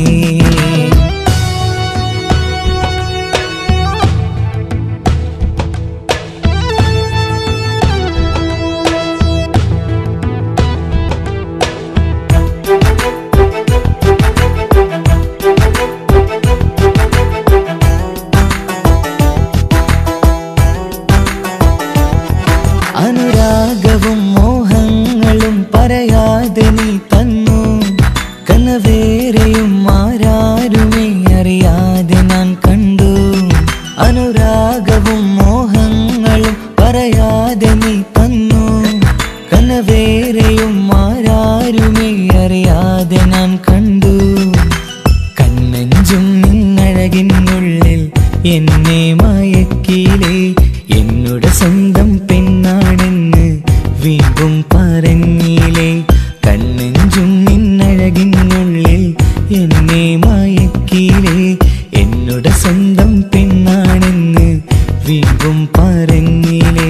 അനുരാഗവും മോഹങ്ങളും പറയാതെ നീ തന്നു. കനവേറെയും ആരാരുമേ അറിയാതെ ഞാൻ കണ്ടു. അനുരാഗവും മോഹങ്ങളും പറയാതെ നീ തന്നു. കനവേറെയും ആരാരുമേ അറിയാതെ ഞാൻ കണ്ടു. കണ്ണെഞ്ചും നിന്നഴകിനുള്ളിൽ എന്നെ മയക്കിയിലേ. എന്നോട് സ്വന്തം പെണ്ണാണെന്ന് വീണ്ടും പറഞ്ഞില്ലേ? കണ്ണെഞ്ചും നിന്നഴകിനുള്ളിൽ എന്നെ മയക്കിയില്ലേ? എന്നോട് സ്വന്തം പെണ്ണാണെന്ന് വീണ്ടും പറഞ്ഞില്ലേ?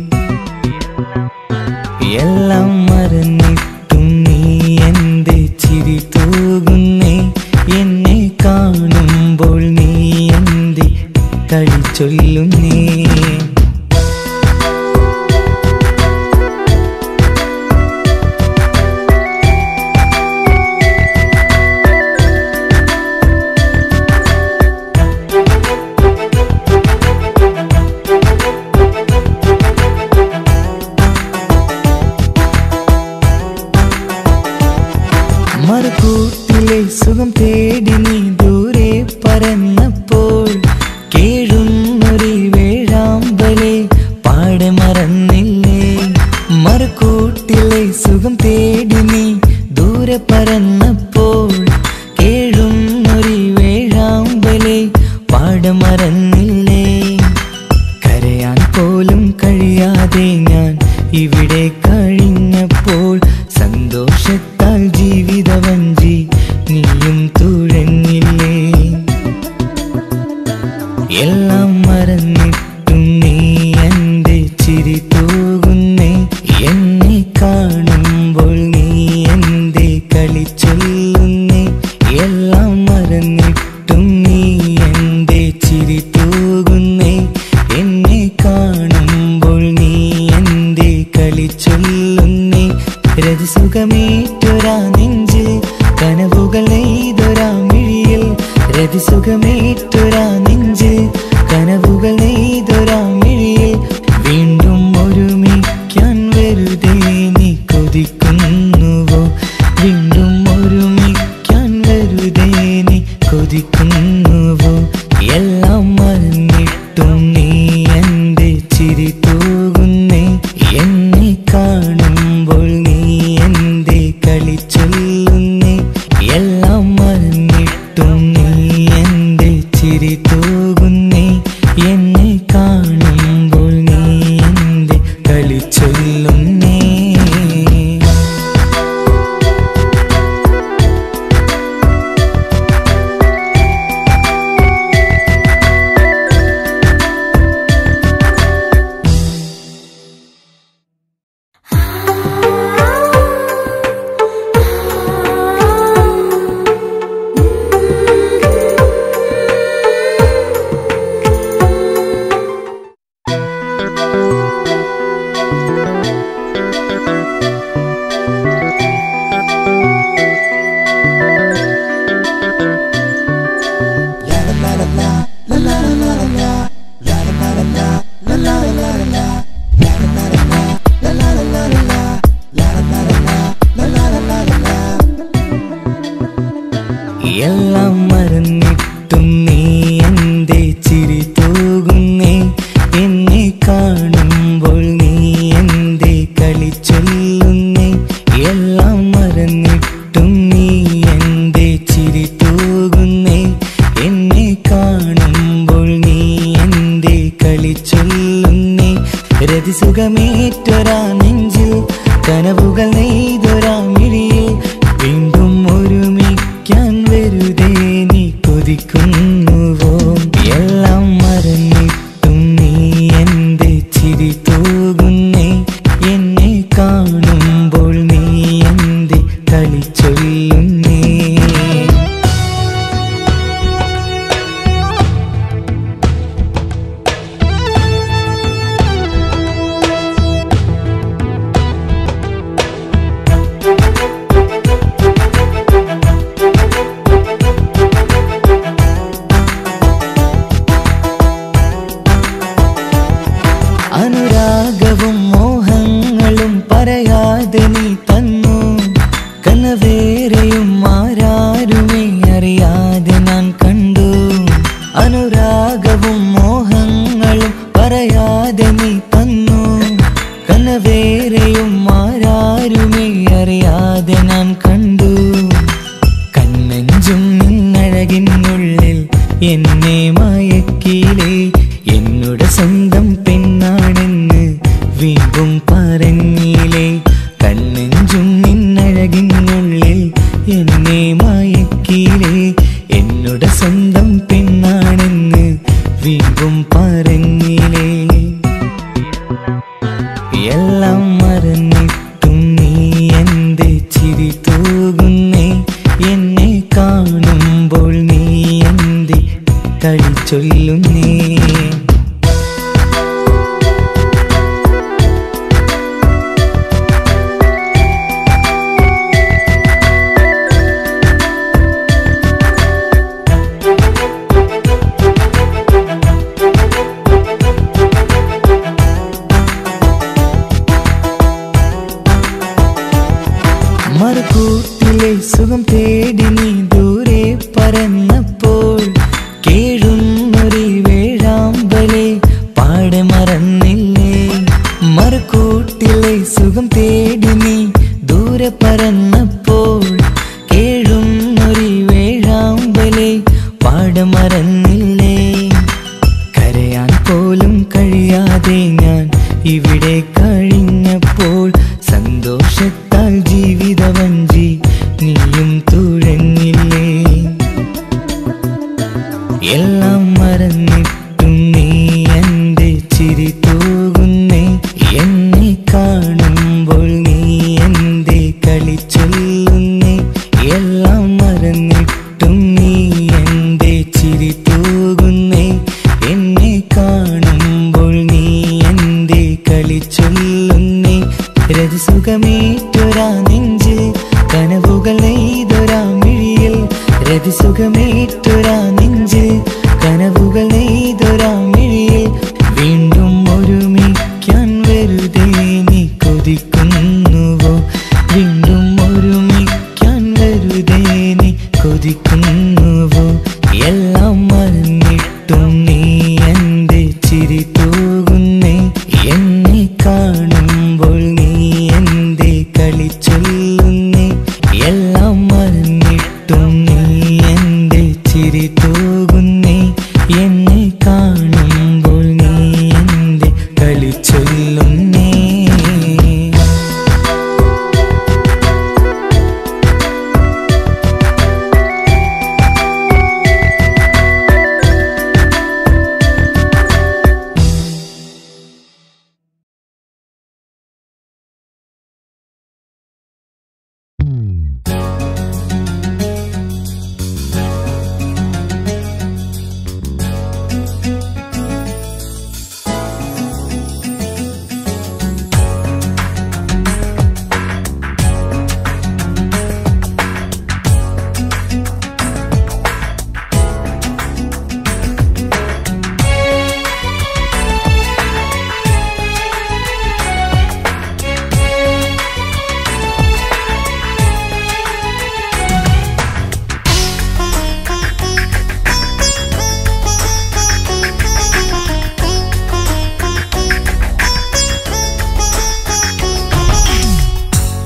എല്ലാം മറന്നിട്ടും നീ എന്തേ ചിരി തൂകുന്നേ? എന്നെ കാണുമ്പോൾ നീ എന്തേ കളി ചൊല്ലുന്നേ? മറുകൂട്ടിലെ സുഖം തേടി നീ ദൂരെ പറന്നപ്പോൾ കേഴുന്നൊരു വേഴാമ്പൽ നെയ്തൊരാമിഴിയിൽ വീണ്ടും ഒരുമിക്കാൻ വെറുതെ നീ കൊതിക്കുന്നുവോ വീണ്ടും ഒരുമിക്കാൻ വെറുതെ നീ കൊതിക്കുന്നുവോ എല്ലാം മറന്നിട്ടും നീ എൻ്റെ ചിരി തൂകുന്നേ എന്നെ കാണുമ്പോൾ നീ എൻ്റെ കളി ചൊല്ലുന്നേ എല്ലാം മറന്നിട്ടും നീ എൻ്റെ ചിരി തൂകുന്നേ എന്നെ കാണുമ്പോൾ നീ എൻ്റെ കളി ചൊല്ലുന്നേ എല്ലാം മറന്നിട്ടും നീ എൻ്റെ ചിരി തൂകുന്നേ എന്നെ കാണുമ്പോൾ നീ എൻ്റെ കളി ചൊല്ലുന്നേ എല്ലാം മറന്നിട്ടും നീ എൻ്റെ ചിരി തൂകുന്നേ എന്നെ കാണുമ്പോൾ നീ എൻ്റെ കളി ചൊല്ലുന്നേ രതിസുഖമേറ്റൊരാ നെഞ്ചിൽ കനവുകൾ നെയ്തൊരാ മിഴിയിൽ വീണ്ടും ഒരുമിക്കാൻ വെറുതെ നീ കൊതിക്കുന്നുവോ എല്ലാം മറന്നിട്ടും നീ എൻ്റെ ചിരി തൂകുന്നേ എന്നെ കാണുമ്പോൾ നീ എൻ്റെ കളി ചൊല്ലുന്നേ അനുരാഗവും മോഹങ്ങളും പറയാതെ നീ തന്നു കനവേറെയും ആരാരുമേ അറിയാതെ ഞാൻ കണ്ടു അനുരാഗവും മോഹങ്ങളും പറയാതെ നീ തന്നു കനവേറെയും ആരാരുമേ അറിയാതെ ഞാൻ കണ്ടു കണ്ണഞ്ചും നിന്നഴകിനുള്ളിൽ എന്നെ മയക്കിയിലേ എന്നോട് സ്വന്തം പെണ്ണാണെന്ന് വീണ്ടും പറഞ്ഞില്ലേ കണ്ണെഞ്ചും നിന്നഴകിനുള്ളിൽ എന്നെ മയക്കിയില്ലേ എന്നോട് സ്വന്തം പെണ്ണാണെന്ന് വീണ്ടും പറഞ്ഞില്ലേ എല്ലാം മറന്നിട്ടും നീ എൻ്റെ ചിരി തൂകുന്നേ എന്നെ കാണുമ്പോൾ നീ എൻ്റെ കളി ചൊല്ലുന്നേ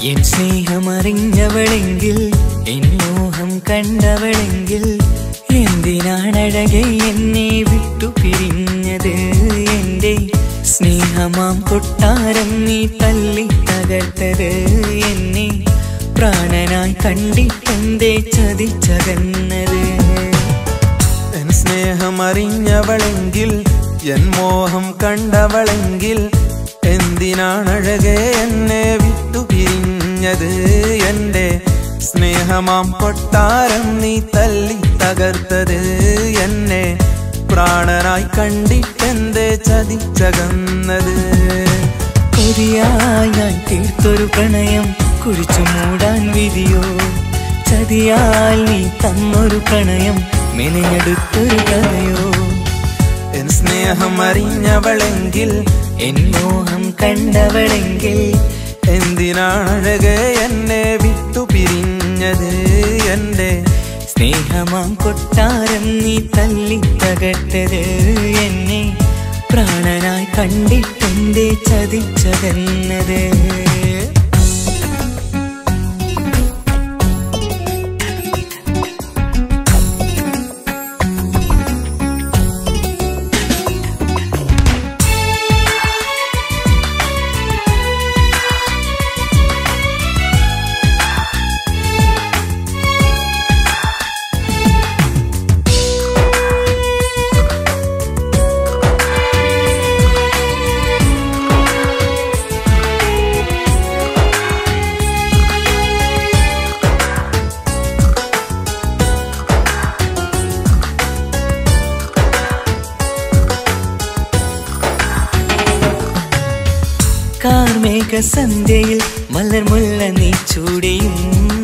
എൻ സ്നേഹമറിഞ്ഞവളെങ്കിൽ എൻ മോഹം കണ്ടവളെങ്കിൽ എന്തിനാണഴകെ എന്നെ വിട്ടു പിരിഞ്ഞത്? എന്റെ സ്നേഹമാം കൊട്ടാരം നീ തല്ലി തകർത്തത്. എന്നെ പ്രാണനായി കണ്ടിട്ടെന്തേ ചതിച്ചകന്നത്? എൻ സ്നേഹമറിഞ്ഞവളെങ്കിൽ എൻ മോഹം കണ്ടവളെങ്കിൽ എന്തിനാണഴകെ എന്നെ വിട്ടു പിരിഞ്ഞത്? എന്റെ സ്നേഹമാം കൊട്ടാരം നീ തല്ലി തകർത്തത്. എന്നെ പ്രാണനായി കണ്ടിട്ടെന്തേ ചതിച്ചകന്നത്? കൊതിയായി ഞാൻ തീർത്തൊരു പ്രണയം കുഴിച്ചു മൂടാൻ വിധിയോ? ചതിയാൽ നീ തന്നൊരു പ്രണയം മെനഞ്ഞെടുത്തൊരു കഥയോ? എൻ സ്നേഹം അറിഞ്ഞവളെങ്കിൽ എൻ മോഹം കണ്ടവളെങ്കിൽ എന്തിനാണഴകെ എന്നെ വിട്ടു പിരിഞ്ഞത്? എന്റെ സ്നേഹമാം കൊട്ടാരം നീ തല്ലി തകർത്തത്. എന്നെ പ്രാണനായി കണ്ടിട്ടെന്തേ ചതിച്ചകന്നത്? കാർമേഘസന്ധ്യയിൽ മലർമുല്ല നീ ചൂടിയും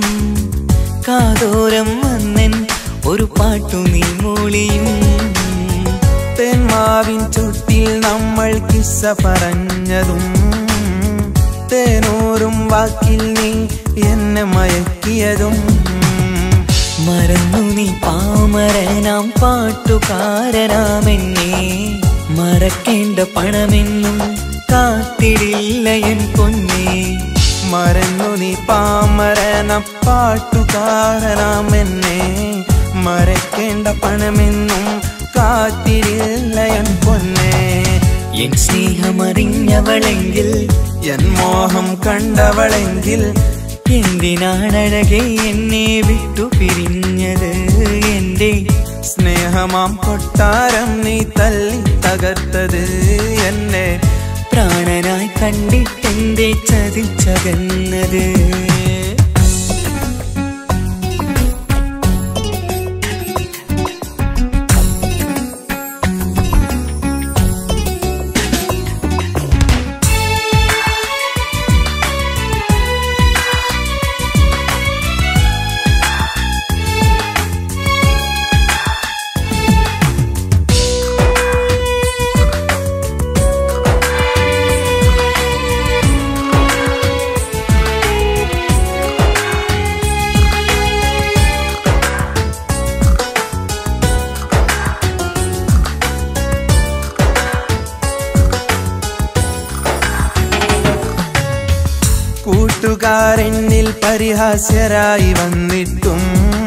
കാതോരം വന്നൻ ഒരു പാട്ടു നീ മൂളിയും. തേന്മാവിൻ ചുട്ടിൽ നമ്മൾ കിസ്സ പറഞ്ഞതും തേനൂറും വാക്കിൽ നീ എന്നെ മയക്കിയതും. മറന്നു നീ പാമരനാം പാട്ടുകാരനാമെന്നെ മറക്കേണ്ട പണമെന്നും കാത്തിടില്ല എൻ പൊന്നേ. മറന്നു നീ പാമരനാം പാട്ടുകാരനാമെന്നെ മറക്കേണ്ട പണമെന്നും കാത്തിടില്ല എൻ പൊന്നേ. എൻ സ്നേഹമറിഞ്ഞവളെങ്കിൽ എൻ മോഹം കണ്ടവളെങ്കിൽ എന്തിനാണഴകെ എന്നെ വിട്ടു പിരിഞ്ഞത്? എന്റെ സ്നേഹമാം കൊട്ടാരം നീ തല്ലി തകർത്തത്. എന്നെ പ്രാണനായി കണ്ടിട്ടെന്തേ ചതിച്ചകന്നത്? കൂട്ടുകാരെന്നിൽ പരിഹാസ്യരായി വന്നിട്ടും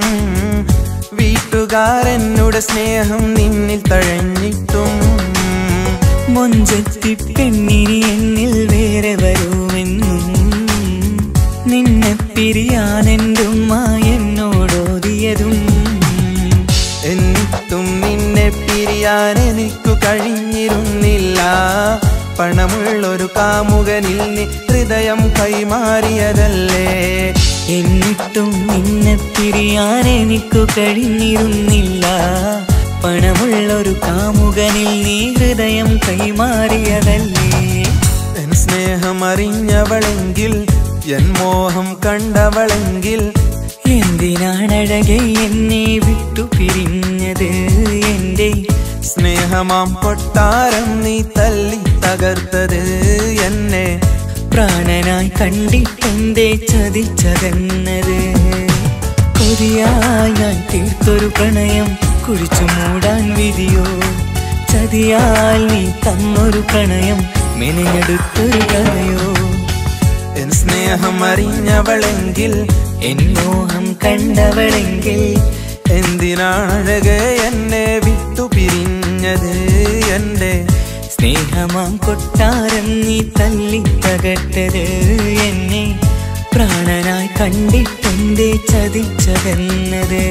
വീട്ടുകാരെന്നോട് സ്നേഹം നിന്നിൽ തഴഞ്ഞിട്ടും മൊഞ്ചത്തി പെണ്ണിനി എന്നിൽ വേറെ വരുമെന്നും നിന്നെ പിരിയാനെന്റുമ്മ എന്നോടോതിയതും. എന്നിട്ടും നിന്നെ പിരിയാൻ എനിക്കു കഴിഞ്ഞിരുന്നില്ല. പണമുള്ളൊരു കാമുകനിൽ നീ ഹൃദയം കൈമാറിയതല്ലേ. എന്നിട്ടും നിന്നെ പിരിയാൻ എനിക്കു കഴിഞ്ഞിരുന്നില്ല. പണമുള്ളൊരു കാമുകനിൽ നീ ഹൃദയം കൈമാറിയതല്ലേ. എൻ സ്നേഹം അറിഞ്ഞവളെങ്കിൽ എൻ മോഹം കണ്ടവളെങ്കിൽ എന്തിനാണഴകെ എന്നെ വിട്ടു പിരിഞ്ഞത്? എന്റെ സ്നേഹമാം കൊട്ടാരം നീ തല്ലി തകർത്തത്. എന്നെ പ്രാണനായി കണ്ടിട്ടെന്തേ ചതിച്ചകന്നത്? കൊതിയായി ഞാൻ തീർത്തൊരു പ്രണയം കുഴിച്ചു മൂടാൻ വിധിയോ? ചതിയാൽ നീ തന്നൊരു പ്രണയം മെനഞ്ഞെടുത്തൊരു കഥയോ? എൻ സ്നേഹം അറിഞ്ഞവളെങ്കിൽ, എൻ മോഹം കണ്ടവളെങ്കിൽ, എന്തിനാണഴകെ എന്നെ വിട്ടു പിരിഞ്ഞത്? എന്റെ സ്നേഹമാം കൊട്ടാരം നീ തല്ലി തകർത്തത്. എന്നെ പ്രാണനായി കണ്ടിട്ടെന്തേ ചതിച്ചതെന്നത്?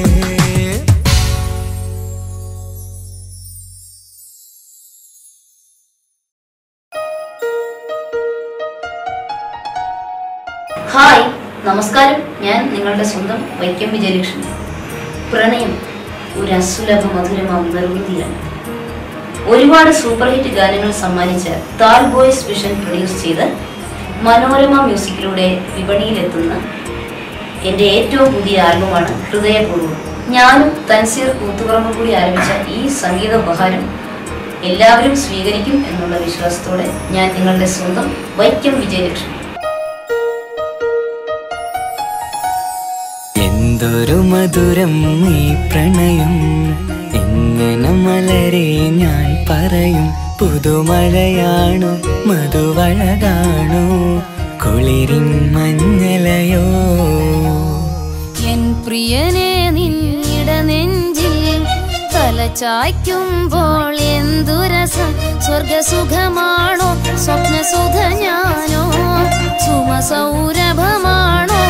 ഹായ്, നമസ്കാരം. ഞാൻ നിങ്ങളുടെ സ്വന്തം വൈക്കം വിജയലക്ഷ്മി. പ്രണയം ഒരു അസുലഭ മധുരമാം നിർവൃതിയാണ്. ഒരുപാട് സൂപ്പർ ഹിറ്റ് ഗാനങ്ങൾ സമ്മാനിച്ച താൽ ബോയ്സ് വിഷൻ പ്രൊഡ്യൂസ് ചെയ്ത് മനോരമ മ്യൂസിക്കിലൂടെ വിപണിയിലെത്തുന്ന എൻ്റെ ഏറ്റവും പുതിയ ആൽബമാണ് ഹൃദയപൂർവ്വം. ഞാനും തൻസീർ കൂത്തുപറമ്പും കൂടി ആരംഭിച്ച ഈ സംഗീത ഉപഹാരം എല്ലാവരും സ്വീകരിക്കും എന്നുള്ള വിശ്വാസത്തോടെ ഞാൻ നിങ്ങളുടെ സ്വന്തം വൈക്കം വിജയലക്ഷ്മി. എന്തൊരു മധുരം ഈ പ്രണയം, എങ്ങനെ മലരെ ഞാൻ പറയും. പുതുമഴയാണോ മധുവഴകാണോ കുളിരിൻ മഞ്ഞലയോ? എൻ പ്രിയനെ നിന്നിട നെഞ്ചിൽ തലചായ്ക്കുമ്പോൾ എന്തു രസം. സ്വർഗസുഖമാണോ സ്വപ്നസുഖ ഞാനോ സുമസൗരഭമാണോ?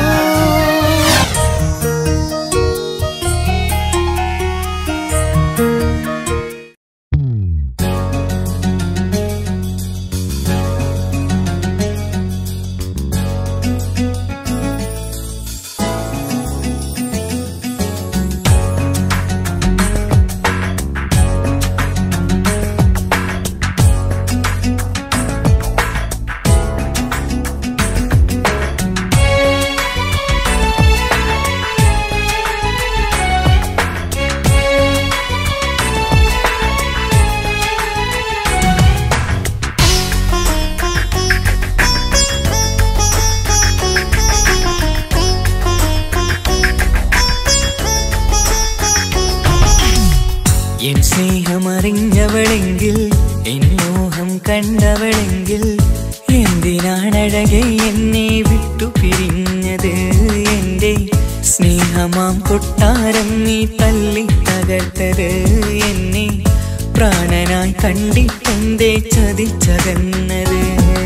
എൻ സ്നേഹമറിഞ്ഞവളെങ്കിൽ, എൻ മോഹം കണ്ടവളെങ്കിൽ, എന്തിനാണഴകെ എന്നെ വിട്ടു പിരിഞ്ഞത്? എന്റെ സ്നേഹമാം കൊട്ടാരം നീ തല്ലി തകർത്തത്. എന്നെ പ്രാണനായി കണ്ടിട്ടെന്തേ ചതിച്ചതെന്നത്?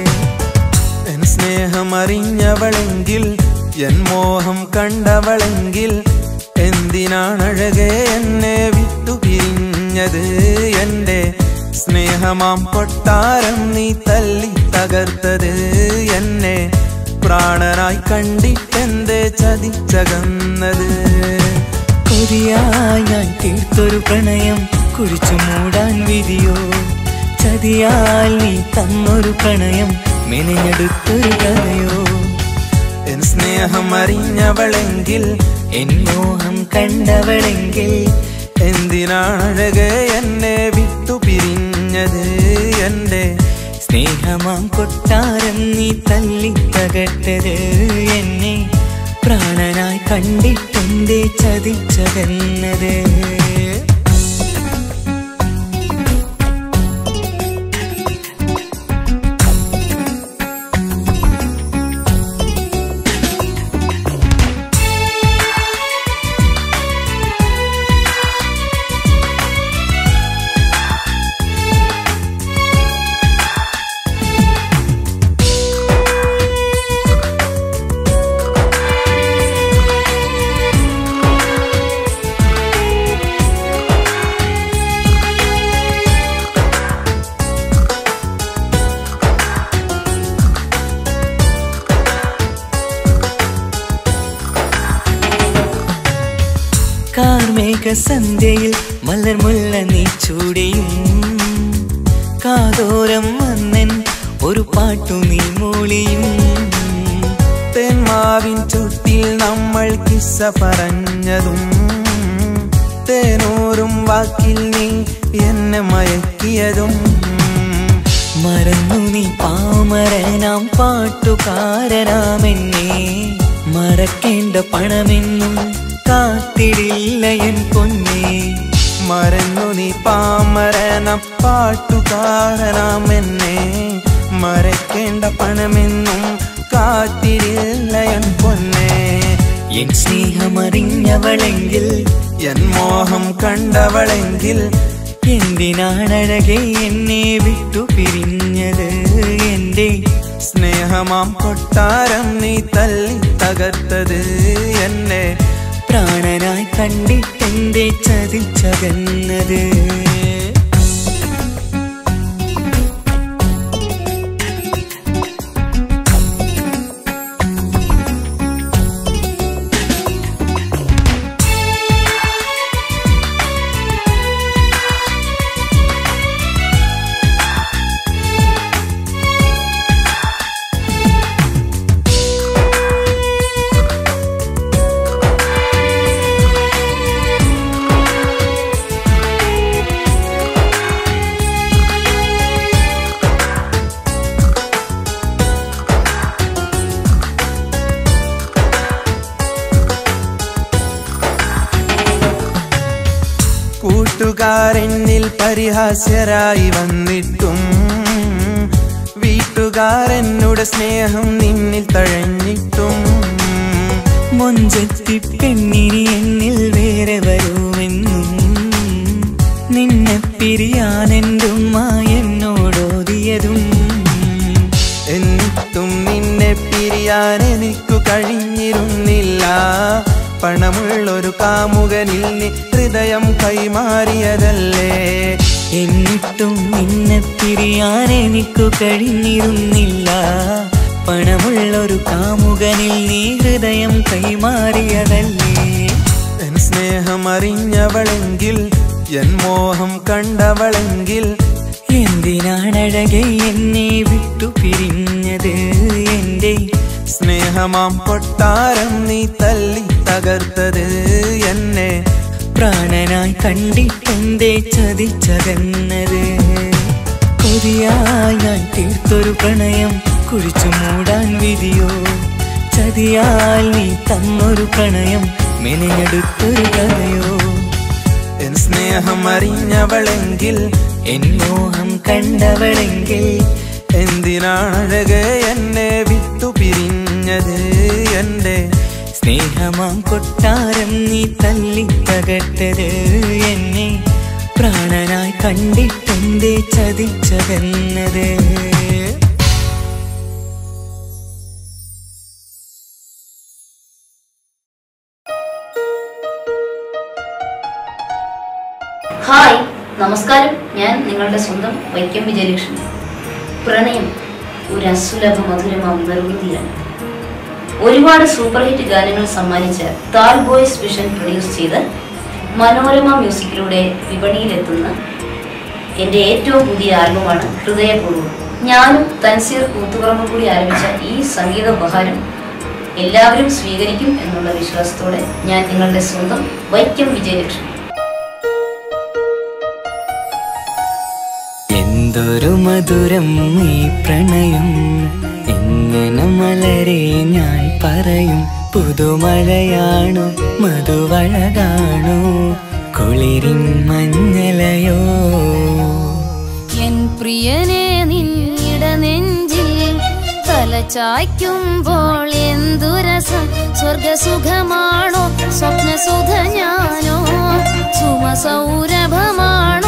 എൻ സ്നേഹം അറിഞ്ഞവളെങ്കിൽ, എൻ മോഹം കണ്ടവളെങ്കിൽ, എന്തിനാണഴകെ എന്നെ വിട്ടു പിരിഞ്ഞത്? എന്റെ സ്നേഹമാം കൊട്ടാരം നീ തല്ലി തകർത്തത്. എന്നെ പ്രാണനായി കണ്ടിട്ടെന്തേ ചതിച്ചകന്നത്? കൊതിയായി ഞാൻ തീർത്തൊരു പ്രണയം കുഴിച്ചു മൂടാൻ വിധിയോ? ചതിയാൽ നീ തന്നൊരു പ്രണയം മെനഞ്ഞെടുത്തൊരു കഥയോ? എൻ സ്നേഹം അറിഞ്ഞവളെങ്കിൽ, എൻ മോഹം കണ്ടവളെങ്കിൽ, എന്തിനാണഴകെ എന്നെ വിട്ടു പിരിഞ്ഞത്? എന്റെ സ്നേഹമാം കൊട്ടാരം നീ തല്ലി തകർത്തത്. എന്നെ പ്രാണനായി കണ്ടിട്ടെന്തേ ചതിച്ചതെന്നത്? കാർമേഘ സന്ധ്യയിൽ മലർമുല്ല നീ ചൂടിയും, കാതോരം വന്നൻ ഒരു പാട്ടു നീ മൂളിയും. തേന്മാവിൻ ചുട്ടിൽ നമ്മൾ കിസ്സ പറഞ്ഞതും, തേനൂറും വാക്കിൽ നീ എന്നെ മയക്കിയതും. മറന്നു നീ പാമരനാം പാട്ടുകാരനാമെന്നെ, മറക്കേണ്ട പണമെന്നും കാത്തിടില്ല എൻ പൊന്നേ. മറന്നു നീ പാമരന പാട്ടുകാരനാമെന്നെ, മറക്കേണ്ട പണമെന്നും സ്നേഹമറിഞ്ഞവളെങ്കിൽ എൻ മോഹം കണ്ടവളെങ്കിൽ എന്തിനാണഴകെ എന്നെ വിട്ടു പിരിഞ്ഞത്? എന്റെ സ്നേഹമാം കൊട്ടാരം നീ തല്ലി തകർത്തത് എന്നെ പ്രാണനായി കണ്ടിട്ടെന്റെ ചതിച്ചകന്നത്. കൂട്ടുകാരെന്നിൽ പരിഹാസ്യരായി വന്നിട്ടും വീട്ടുകാരെന്നോട് സ്നേഹം നിന്നിൽ തഴഞ്ഞിട്ടും മൊഞ്ചത്തി പെണ്ണിനി എന്നിൽ വേറെ വരുമെന്നും നിന്നെ പിരിയാനെന്റുമ്മ എന്നോടോതിയതും എന്നിട്ടും നിന്നെ പിരിയാൻ എനിക്കു കഴിഞ്ഞിരുന്നില്ല. പണമുള്ളൊരു കാമുകനിൽ നീ ഹൃദയം കൈമാറിയതല്ലേ. എന്നിട്ടും നിന്നെ പിരിയാൻ എനിക്കു കഴിഞ്ഞിരുന്നില്ല. പണമുള്ളൊരു കാമുകനിൽ നീ ഹൃദയം കൈമാറിയതല്ലേ. എൻ സ്നേഹമറിഞ്ഞവളെങ്കിൽ എൻ മോഹം കണ്ടവളെങ്കിൽ എന്തിനാണഴകെ എന്നെ വിട്ടു പിരിഞ്ഞത്? എന്റെ സ്നേഹമാം കൊട്ടാരം നീ തല്ലി തകർത്തത് എന്നെ പ്രാണനായി കണ്ടിട്ടെന്റെ ചതിച്ചകന്നത്. കൊതിയായി ഞാൻ തീർത്തൊരു പ്രണയം കുഴിച്ചു മൂടാൻ വിധിയോ? ചതിയാൽ നീ തന്നൊരു പ്രണയം മെനഞ്ഞെടുത്തൊരു കഥയോ? എൻ സ്നേഹമറിഞ്ഞവളെങ്കിൽ എൻ മോഹം കണ്ടവളെങ്കിൽ എന്തിനാണഴകെ എന്നെ വിട്ടു പിരിഞ്ഞത് എന്റെ സ്നേഹമാം കൊട്ടാരം നീ തല്ലി തകർത്തത് എന്നെ പ്രാണനായി കണ്ടിട്ടെന്റെ ചതിച്ചകന്നത്. ഹായ്, നമസ്കാരം. ഞാൻ നിങ്ങളുടെ സ്വന്തം വൈക്കം വിജയലക്ഷ്മി. പ്രണയം ഒരു അസുലഭ മധുരമാം നിർവൃതിയാണ്. ഒരുപാട് സൂപ്പർ ഹിറ്റ് ഗാനങ്ങൾ സമ്മാനിച്ച താൽ ബോയ്സ് വിഷൻ പ്രൊഡ്യൂസ് ചെയ്ത് മനോരമ മ്യൂസിക്കിലൂടെ വിപണിയിലെത്തുന്ന എൻ്റെ ഏറ്റവും പുതിയ ആൽബമാണ് ഹൃദയപൂർവ്വം. ഞാനും തൻസീർ കൂത്തുപറമ്പ് കൂടി ആരംഭിച്ച ഈ സംഗീത ഉപഹാരം എല്ലാവരും സ്വീകരിക്കും എന്നുള്ള വിശ്വാസത്തോടെ ഞാൻ നിങ്ങളുടെ സ്വന്തം വൈക്കം വിജയലക്ഷ്മി. എന്തൊരു മധുരം ഈ പ്രണയം, എങ്ങനെ മലരെ ഞാൻ പറയും. പുതുമഴയാണോ മധുവഴകാണോ കുളിരിൻ മഞ്ഞലയോ? എൻ പ്രിയനെ നിന്നിട നെഞ്ചിൽ തലചായ്ക്കുമ്പോൾ എന്തു രസം. സ്വർഗസുഖമാണോ സ്വപ്നസുധ ഞാനോ സുമസൗരഭമാണോ